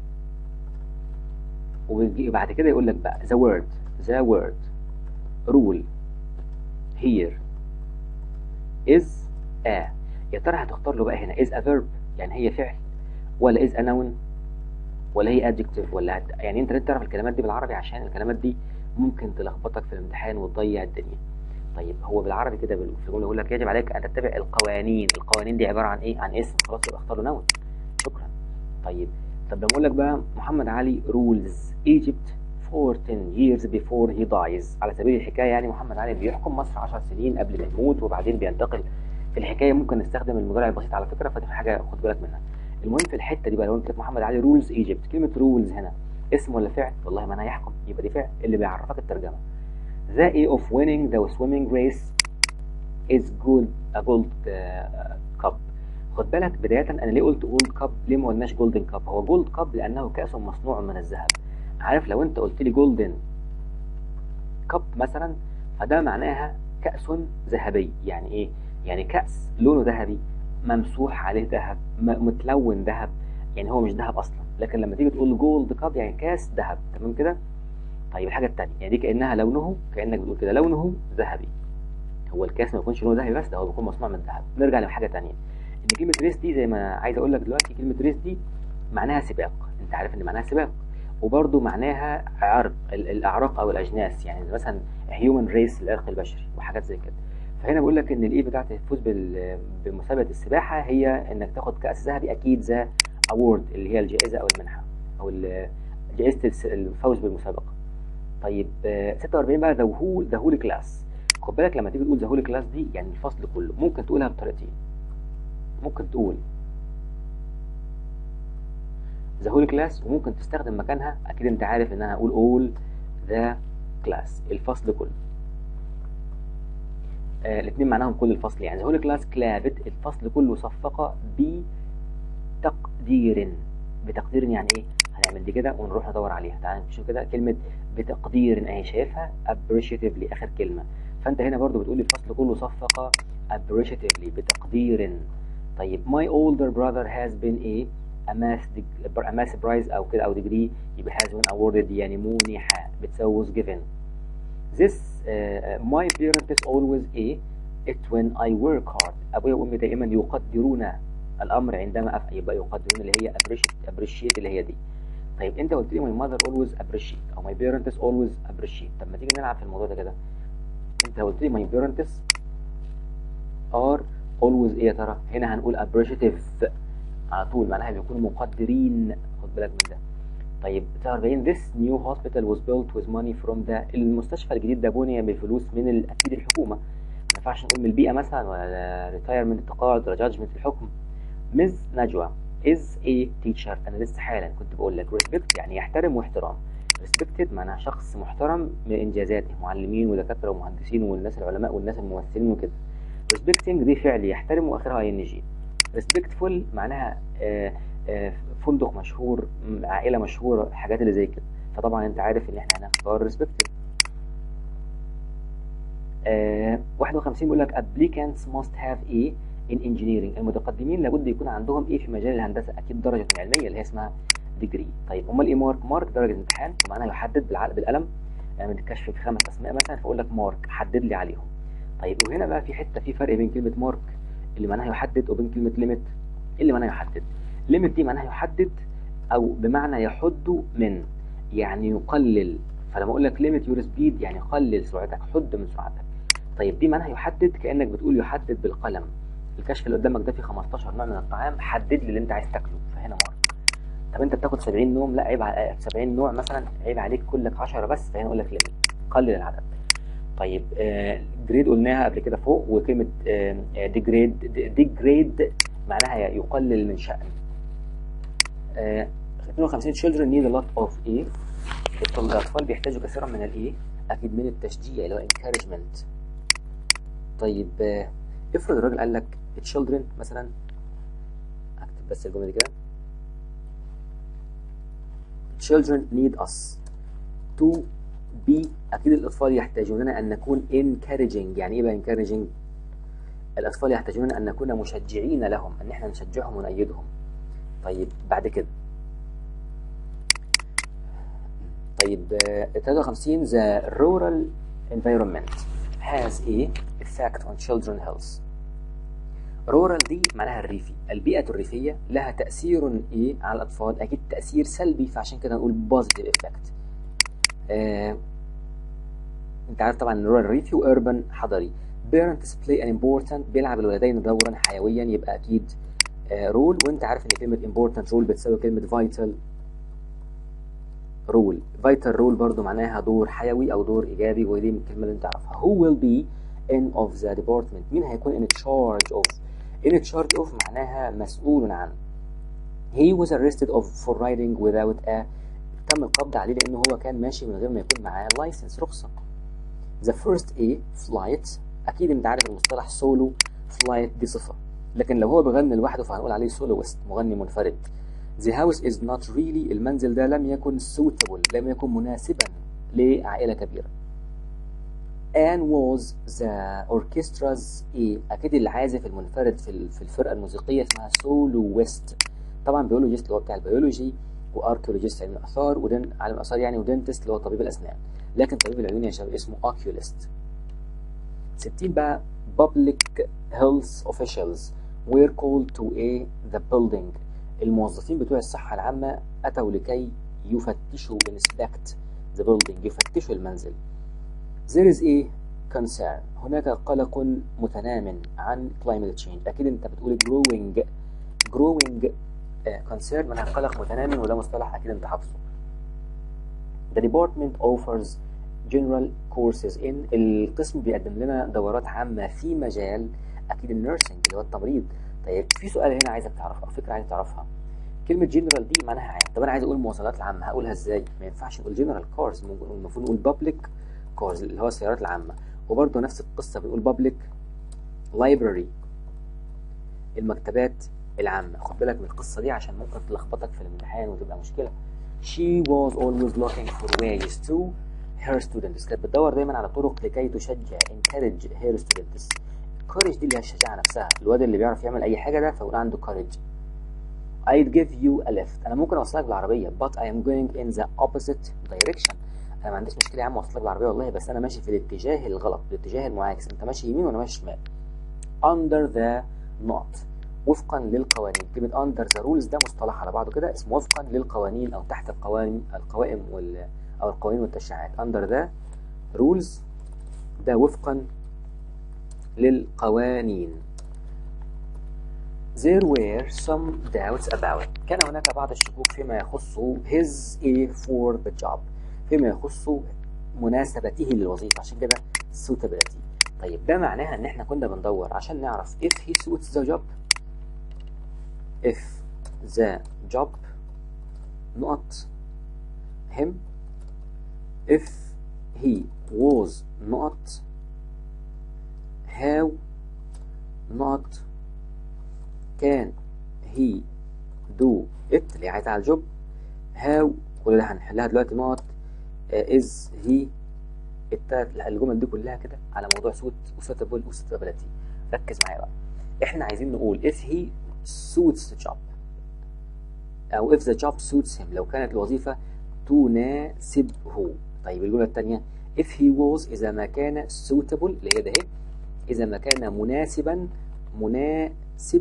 وبعد كده يقول لك بقى the word the word rule here is a، يا ترى هتختار له بقى هنا is a verb يعني هي فعل، ولا is a noun، ولا هي adjective، ولا هت... يعني انت لازم تعرف الكلمات دي بالعربي عشان الكلمات دي ممكن تلخبطك في الامتحان وتضيع الدنيا. طيب هو بالعربي كده في الجمله يقول لك يجب عليك ان تتبع القوانين. القوانين دي عباره عن ايه؟ عن اسم، خلاص يبقى اختار له نون. شكرا. طيب طب لما اقول لك بقى محمد علي rules Egypt for ten years before he dies، على سبيل الحكايه يعني محمد علي بيحكم مصر عشر سنين قبل ما يموت وبعدين بينتقل. في الحكايه ممكن نستخدم المضارع البسيط على فكره، فدي حاجه خد بالك منها. المهم في الحته دي بقى لو انت كتبت محمد علي رولز ايجيبت، كلمه رولز هنا اسم ولا فعل؟ والله ما انا يحكم، يبقى دي فعل اللي بيعرفك الترجمه. the a of winning the swimming race is good a gold uh, cup. خد بالك بدايه انا ليه قلت جولد كاب؟ ليه ما قلناش جولدن كاب؟ هو جولد كاب لانه كاس مصنوع من الذهب. عارف لو انت قلت لي جولدن كاب مثلا فده معناها كاس ذهبي. يعني ايه؟ يعني كاس لونه ذهبي ممسوح عليه ذهب متلون ذهب، يعني هو مش ذهب اصلا، لكن لما تيجي تقول جولد كاب يعني كاس ذهب. تمام كده؟ طيب الحاجه الثانيه يعني دي كانها لونه، كانك بتقول كده لونه ذهبي. هو الكاس ما يكونش لونه ذهبي بس، ده هو بيكون مصنوع من الذهب. نرجع لحاجه ثانيه، ان كلمه ريس دي زي ما عايز اقول لك دلوقتي، كلمه ريس دي معناها سباق. انت عارف ان معناها سباق، وبرده معناها عرق، الاعراق او الاجناس، يعني مثلا هيومن ريس العرق البشري وحاجات زي كده. فهنا بقول لك ان الايه بتاعت الفوز بمسابقه السباحه هي انك تاخد كاس ذهبي، اكيد ذا اوورد اللي هي الجائزه او المنحه او جائزه الفوز بالمسابقه. طيب ستة وأربعين بقى ذا هول ذا هول كلاس. خد بالك لما تيجي تقول ذا هول كلاس دي يعني الفصل كله، ممكن تقولها بطريقتين. ممكن تقول ذا هول كلاس، وممكن تستخدم مكانها اكيد انت عارف ان انا هقول اول ذا كلاس الفصل كله. آه الاثنين معناهم كل الفصل، يعني ذا هول كلاس كلابت الفصل كله صفق بتقدير. بتقدير يعني ايه؟ هنعمل دي كده ونروح ندور عليها. تعال نشوف كده كلمه بتقدير اهي، شايفها appreciatively اخر كلمه. فانت هنا برضو بتقول الفصل كله صفق appreciatively بتقدير. طيب my older brother has been a a math a math prize او كده او degree، يبقى has been awarded يعني منح، بتساوي was given. this uh, my parents always a it when I work hard. ابويا وامي دائما يقدرون الامر عندما افعل، يبقى يقدرون اللي هي appreciate appreciate اللي هي دي. طيب انت قلت لي my mother always appreciate او my parents always appreciate. طب ما تيجي نلعب في الموضوع ده كده. انت قلت لي my parents are always ايه يا ترى؟ هنا هنقول appreciative على طول، معناها بيكونوا مقدرين. خد بالك من ده. طيب تسعة وأربعين this new hospital was built with money from the المستشفى الجديد ده بني بالفلوس من اكيد الحكومه. ما ينفعش نقول من البيئه مثلا ولا ريتايرمنت التقاعد ولا جادجمنت الحكم. ميز نجوى is a teacher. انا لسه حالا كنت بقول لك respect يعني يحترم واحترام. respected معناها شخص محترم من انجازاته، معلمين ودكاتره ومهندسين والناس العلماء والناس الممثلين وكده. respecting دي فعل يحترم واخرها اي ان جي. respectful معناها آآ آآ فندق مشهور، عائله مشهوره، الحاجات اللي زي كده. فطبعا انت عارف ان احنا هنختار respected. واحد وخمسين بيقول لك applicants must have a in engineering. المتقدمين لابد يكون عندهم ايه في مجال الهندسه؟ اكيد درجه علميه اللي هي اسمها degree. طيب امال ايه مارك؟ مارك درجه امتحان، ومعناها يحدد بالعقل بالقلم. يعني من الكشف في خمس اسماء مثلا، فاقول لك مارك، حدد لي عليهم. طيب وهنا بقى في حته، في فرق بين كلمه مارك اللي معناها يحدد وبين كلمه ليميت اللي معناها يحدد. ليميت دي معناها يحدد او بمعنى يحد من، يعني يقلل. فلما اقول لك ليميت يور سبيد يعني قلل سرعتك، حد من سرعتك. طيب دي معناها يحدد، كانك بتقول يحدد بالقلم. الكشف اللي قدامك ده فيه خمستاشر نوع من الطعام، حدد لي اللي انت عايز تاكله، فهنا مارك. طب انت بتاخد سبعين نوم، لا عيب على سبعين نوع مثلا، عيب عليك كلك عشرة بس، فهنا اقول لك ليميت، قلل العدد. طيب جريد قلناها قبل كده فوق، وكلمه ديجريد، ديجريد معناها يقلل من شأن. اثنين وخمسين children need a lot of ايه، الأطفال بيحتاجوا كثيرا من الايه، أكيد من التشجيع اللي هو encouragement. طيب افرض الراجل قال لك children مثلا، اكتب بس الجملة دي كده، children need us to be، أكيد الأطفال يحتاجوننا أن نكون encouraging. يعني إيه بقى encouraging؟ الأطفال يحتاجوننا أن نكون مشجعين لهم، أن احنا نشجعهم ونأيدهم. طيب بعد كده، طيب ثلاثة وخمسين the rural environment has a effect on children's health. rural دي معناها الريفي، البيئة الريفية لها تأثير ايه على الأطفال، أكيد تأثير سلبي، فعشان كده نقول positive effect. آه، انت عارف طبعا rural ريفي وurban حضري. parents play an important، بيلعب الولدين دورا حيويا، يبقى أكيد آه role. وانت عارف ان كلمة important role بتساوي كلمة vital رول. فيتال رول برضو معناها دور حيوي او دور ايجابي، ودي من الكلمه اللي انت تعرفها. who will be in of the department، مين هيكون in charge of. in charge of معناها مسؤول عن. he was arrested of for riding without a، تم القبض عليه لانه هو كان ماشي من غير ما يكون معاه لايسنس، رخصه. the first a flight، اكيد انت عارف المصطلح solo flight دي صفه، لكن لو هو بيغني لوحده فهنقول عليه soloist، مغني منفرد. The house is not really، المنزل ده لم يكن suitable، لم يكن مناسبا لعائلة كبيرة. Anne was the orchestra's ايه، أكيد العازف المنفرد في في الفرقة الموسيقية اسمها soloist. طبعا بيولوجيست اللي هو بتاع البيولوجي، واركيولوجيست علم الآثار، ودن علم الآثار يعني، ودنتست اللي هو طبيب الأسنان، لكن طبيب العيون يا شباب اسمه oculist. ستين بقى public health officials were called to a the building، الموظفين بتوع الصحة العامة أتوا لكي يفتشوا inspect the building، يفتشوا المنزل. there is a concern، هناك قلق متنام عن climate change، أكيد أنت بتقول growing growing uh, concern معناها قلق متنام، وده مصطلح أكيد أنت حافظه. the department offers general courses in، القسم بيقدم لنا دورات عامة في مجال أكيد النيرسينج اللي هو التمريض. طيب في سؤال هنا عايزك تعرفه، او فكره عايزك تعرفها. كلمه جنرال دي معناها عام، طب انا عايز اقول المواصلات العامه هقولها ازاي؟ ما ينفعش نقول جنرال كارز، المفروض نقول بابليك كارز اللي هو السيارات العامه. وبرده نفس القصه بنقول بابليك لايبراري، المكتبات العامه. خد بالك من القصه دي عشان ممكن تلخبطك في الامتحان وتبقى مشكله. she was always looking for ways to her students، كانت بتدور دايما على طرق لكي تشجع encourage her students. courage دي اللي هي الشجاعة نفسها، الواد اللي بيعرف يعمل أي حاجة ده فيقول عنده courage. I'd give you a lift، أنا ممكن أوصلك بالعربية but I am going in the opposite direction، أنا ما عنديش مشكلة يا عم أوصلك بالعربية والله، بس أنا ماشي في الاتجاه الغلط، الاتجاه المعاكس، أنت ماشي يمين وأنا ماشي شمال. under the not، وفقا للقوانين. كلمة under the rules ده مصطلح على بعضه كده اسمه وفقا للقوانين أو تحت القوانين، القوائم وال أو القوانين والتشريعات. under the rules ده وفقا للقوانين. There were some doubts about، كان هناك بعض الشكوك فيما يخص his a for the job، فيما يخص مناسبته للوظيفة، عشان كده suitability. طيب ده معناها ان احنا كنا بندور عشان نعرف if he suits the job، if the job not him، if he was not how not can he do it اللي عايز على الجوب. how كل اللي هنحلها دلوقتي not uh, is he، التلات الجمل دي كلها كده على موضوع suit وsuitable وsuitability. ركز معايا بقى، احنا عايزين نقول if he suits the job او if the job suits him، لو كانت الوظيفة تناسبه. طيب الجملة الثانية if he was إذا ما كان suitable اللي هي ده اهي، إذا ما كان مناسبا مناسب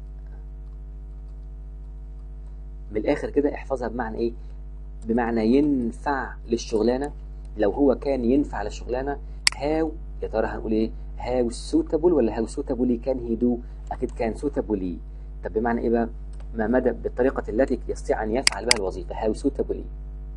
من الآخر كده احفظها بمعنى إيه؟ بمعنى ينفع للشغلانة. لو هو كان ينفع للشغلانة how يا ترى هنقول إيه؟ how suitable ولا how suitably can he do؟ أكيد كان suitably. طب بمعنى إيه بقى؟ ما مدى بالطريقة التي يستطيع أن يفعل بها الوظيفة how suitably.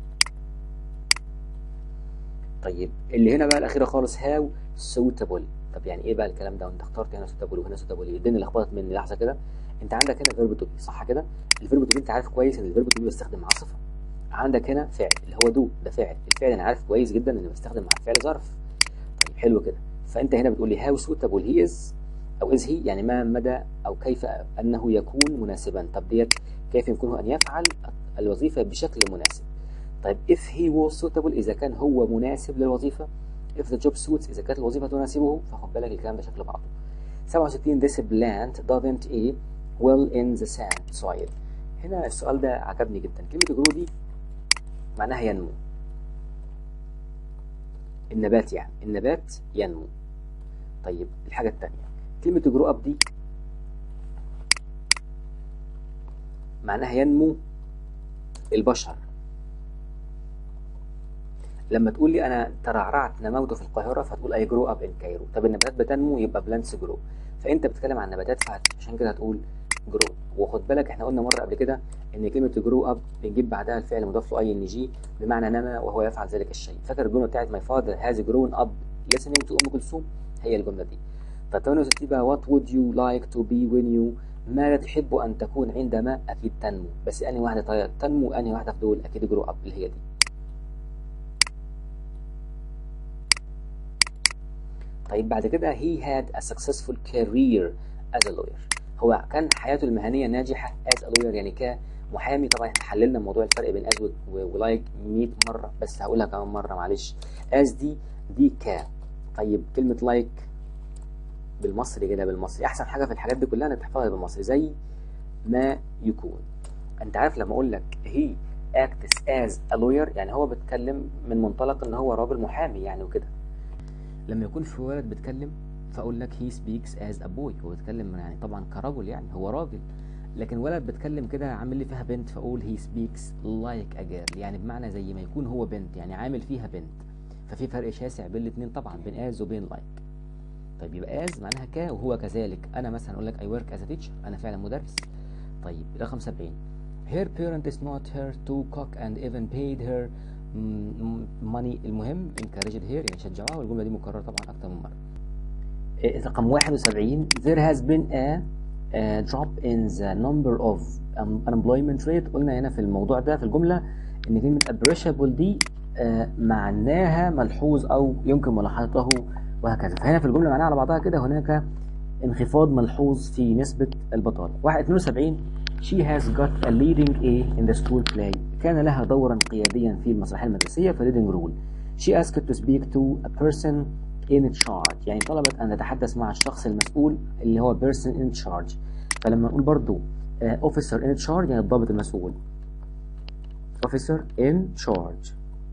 طيب اللي هنا بقى الأخيرة خالص how suitable. طب يعني إيه بقى الكلام ده؟ وأنت اخترت هنا suitable وهنا suitable، الدنيا لخبطت مني لحظة كده. أنت عندك هنا verb to be صح كده؟ الverb to be أنت عارف كويس إن الverb to be بستخدم مع صفة. عندك هنا فعل اللي هو do، ده فعل، الفعل أنا عارف كويس جدا إني بستخدم مع الفعل ظرف. طيب حلو كده. فأنت هنا بتقول لي how suitable he is أو is he، يعني ما مدى أو كيف أنه يكون مناسبا. طب ديت كيف يمكنه أن يفعل الوظيفة بشكل مناسب. طيب if he was suitable إذا كان هو مناسب للوظيفة، if the job suits إذا كانت الوظيفة تناسبه، فخد بالك الكلام ده شكل بعضه. سبعة وستين this plant doesn't a well in the sand soil. هنا السؤال ده عجبني جدا. كلمة grow دي معناها ينمو، النبات يعني النبات ينمو. طيب الحاجة الثانية كلمة grow up دي معناها ينمو البشر. لما تقول لي انا ترعرعت نموت في القاهره فتقول اي جرو اب ان كايرو. طب النباتات بتنمو يبقى بلانتس جرو، فانت بتتكلم عن نباتات فعشان كده هتقول جرو. وخد بالك احنا قلنا مره قبل كده ان كلمه جرو اب بنجيب بعدها الفعل مضاف له اي ان جي بمعنى نما وهو يفعل ذلك الشيء. فاكر الجمله بتاعت ماي فاذر هاز جرون اب listening to ام كلثوم؟ هي الجمله دي. طب ثمانية وستين بقى وات وود يو لايك تو بي وين يو، ماذا تحب ان تكون عندما، اكيد تنمو، بس انهي واحده طيب تنمو انهي واحده في دول؟ اكيد جرو اب اللي هي دي. طيب بعد كده he had a successful career as a lawyer. هو كان حياته المهنية ناجحة as a lawyer يعني كمحامي. طبعا احنا حللنا موضوع الفرق بين as و like مية مرة، بس هقولها كمان مرة معلش. as دي دي ك. طيب كلمة like بالمصري كده، بالمصري أحسن حاجة في الحاجات دي كلها إنك تحفظها بالمصري زي ما يكون. أنت عارف لما أقول لك he acts as a lawyer يعني هو بيتكلم من منطلق إن هو راجل محامي يعني وكده. لما يكون في ولد بيتكلم فاقول لك he speaks as a boy، هو بيتكلم يعني طبعا كرجل يعني هو راجل. لكن ولد بيتكلم كده عامل لي فيها بنت فاقول he speaks like a girl، يعني بمعنى زي ما يكون هو بنت يعني عامل فيها بنت. ففي فرق شاسع بين الاثنين طبعا، بين as وبين like. طيب يبقى as معناها ك وهو كذلك. انا مثلا اقول لك I work as a teacher، انا فعلا مدرس. طيب رقم سبعين her parents not her to cook and even paid her money. المهم encouraged her يعني شجعوها، والجمله دي مكرره طبعا اكتر من مره. رقم واحد وسبعين there has been a, a drop in the number of unemployment rate. قلنا هنا في الموضوع ده في الجمله ان كلمه appreciable دي معناها ملحوظ او يمكن ملاحظته وهكذا. فهنا في الجمله معناها على بعضها كده هناك انخفاض ملحوظ في نسبه البطاله. واحد اثنين وسبعين she has got a leading A in the school play. كان لها دورا قياديا في المسرحية المدرسية في leading role. she asked to speak to a person in charge يعني طلبت أن تتحدث مع الشخص المسؤول اللي هو person in charge. فلما نقول برضو uh, officer in charge يعني الضابط المسؤول officer in charge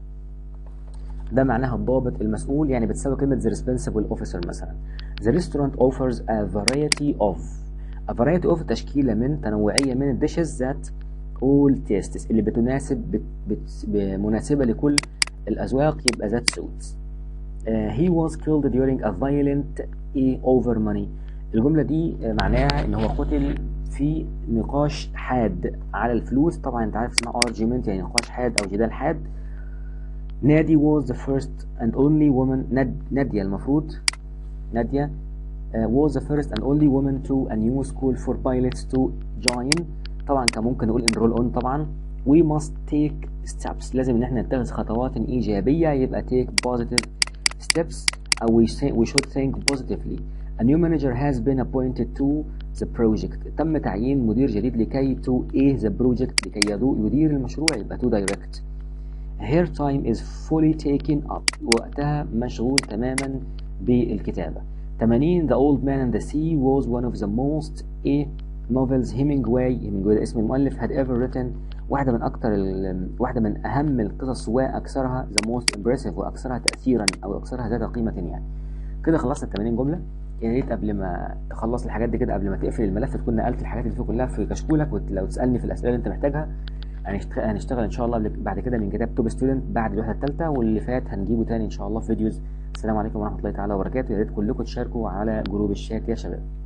ده معناها الضابط المسؤول، يعني بتساوي كلمة the responsible officer. مثلا the restaurant offers a variety of a variety of تشكيلة من تنوعية من الديشز that all tastes اللي بتناسب بت بت بمناسبة لكل الأذواق يبقى that suits. uh, he was killed during a violent a over money. الجملة دي معناها إن هو قتل في نقاش حاد على الفلوس. طبعا أنت عارف اسمها argument يعني نقاش حاد أو جدال حاد. نادي was the first and only woman ناد نادية المفروض نادية Uh, was the first and only woman to a new school for pilots to join. طبعا كان ممكن نقول enroll on. طبعا we must take steps لازم ان احنا نتخذ خطوات ايجابيه يبقى take positive steps او we, say, we should think positively. a new manager has been appointed to the project. تم تعيين مدير جديد لكي to ايه the project لكي يدير المشروع يبقى to direct. her time is fully taken up وقتها مشغول تماما بالكتابه. ثمانين the old man and the sea was one of the most a novels هيمنجواي هيمنجواي ده اسم المؤلف had ever written. واحدة من أكتر ال... واحدة من أهم القصص وأكثرها the most impressive وأكثرها تأثيرا أو أكثرها ذات قيمة يعني. كده خلصنا ال ثمانين جملة. يا ريت قبل ما تخلص الحاجات دي كده قبل ما تقفل الملف تكون نقلت الحاجات اللي فيه كلها في كشكولك، ولو تسألني في الأسئلة اللي أنت محتاجها. هنشتغل إن شاء الله بعد كده من كتاب توب ستودنت بعد الوحدة الثالثة، واللي فات هنجيبه تاني إن شاء الله في فيديوز. السلام عليكم ورحمة الله تعالى وبركاته. يا ريت كلكم تشاركوا على جروب الشات يا شباب.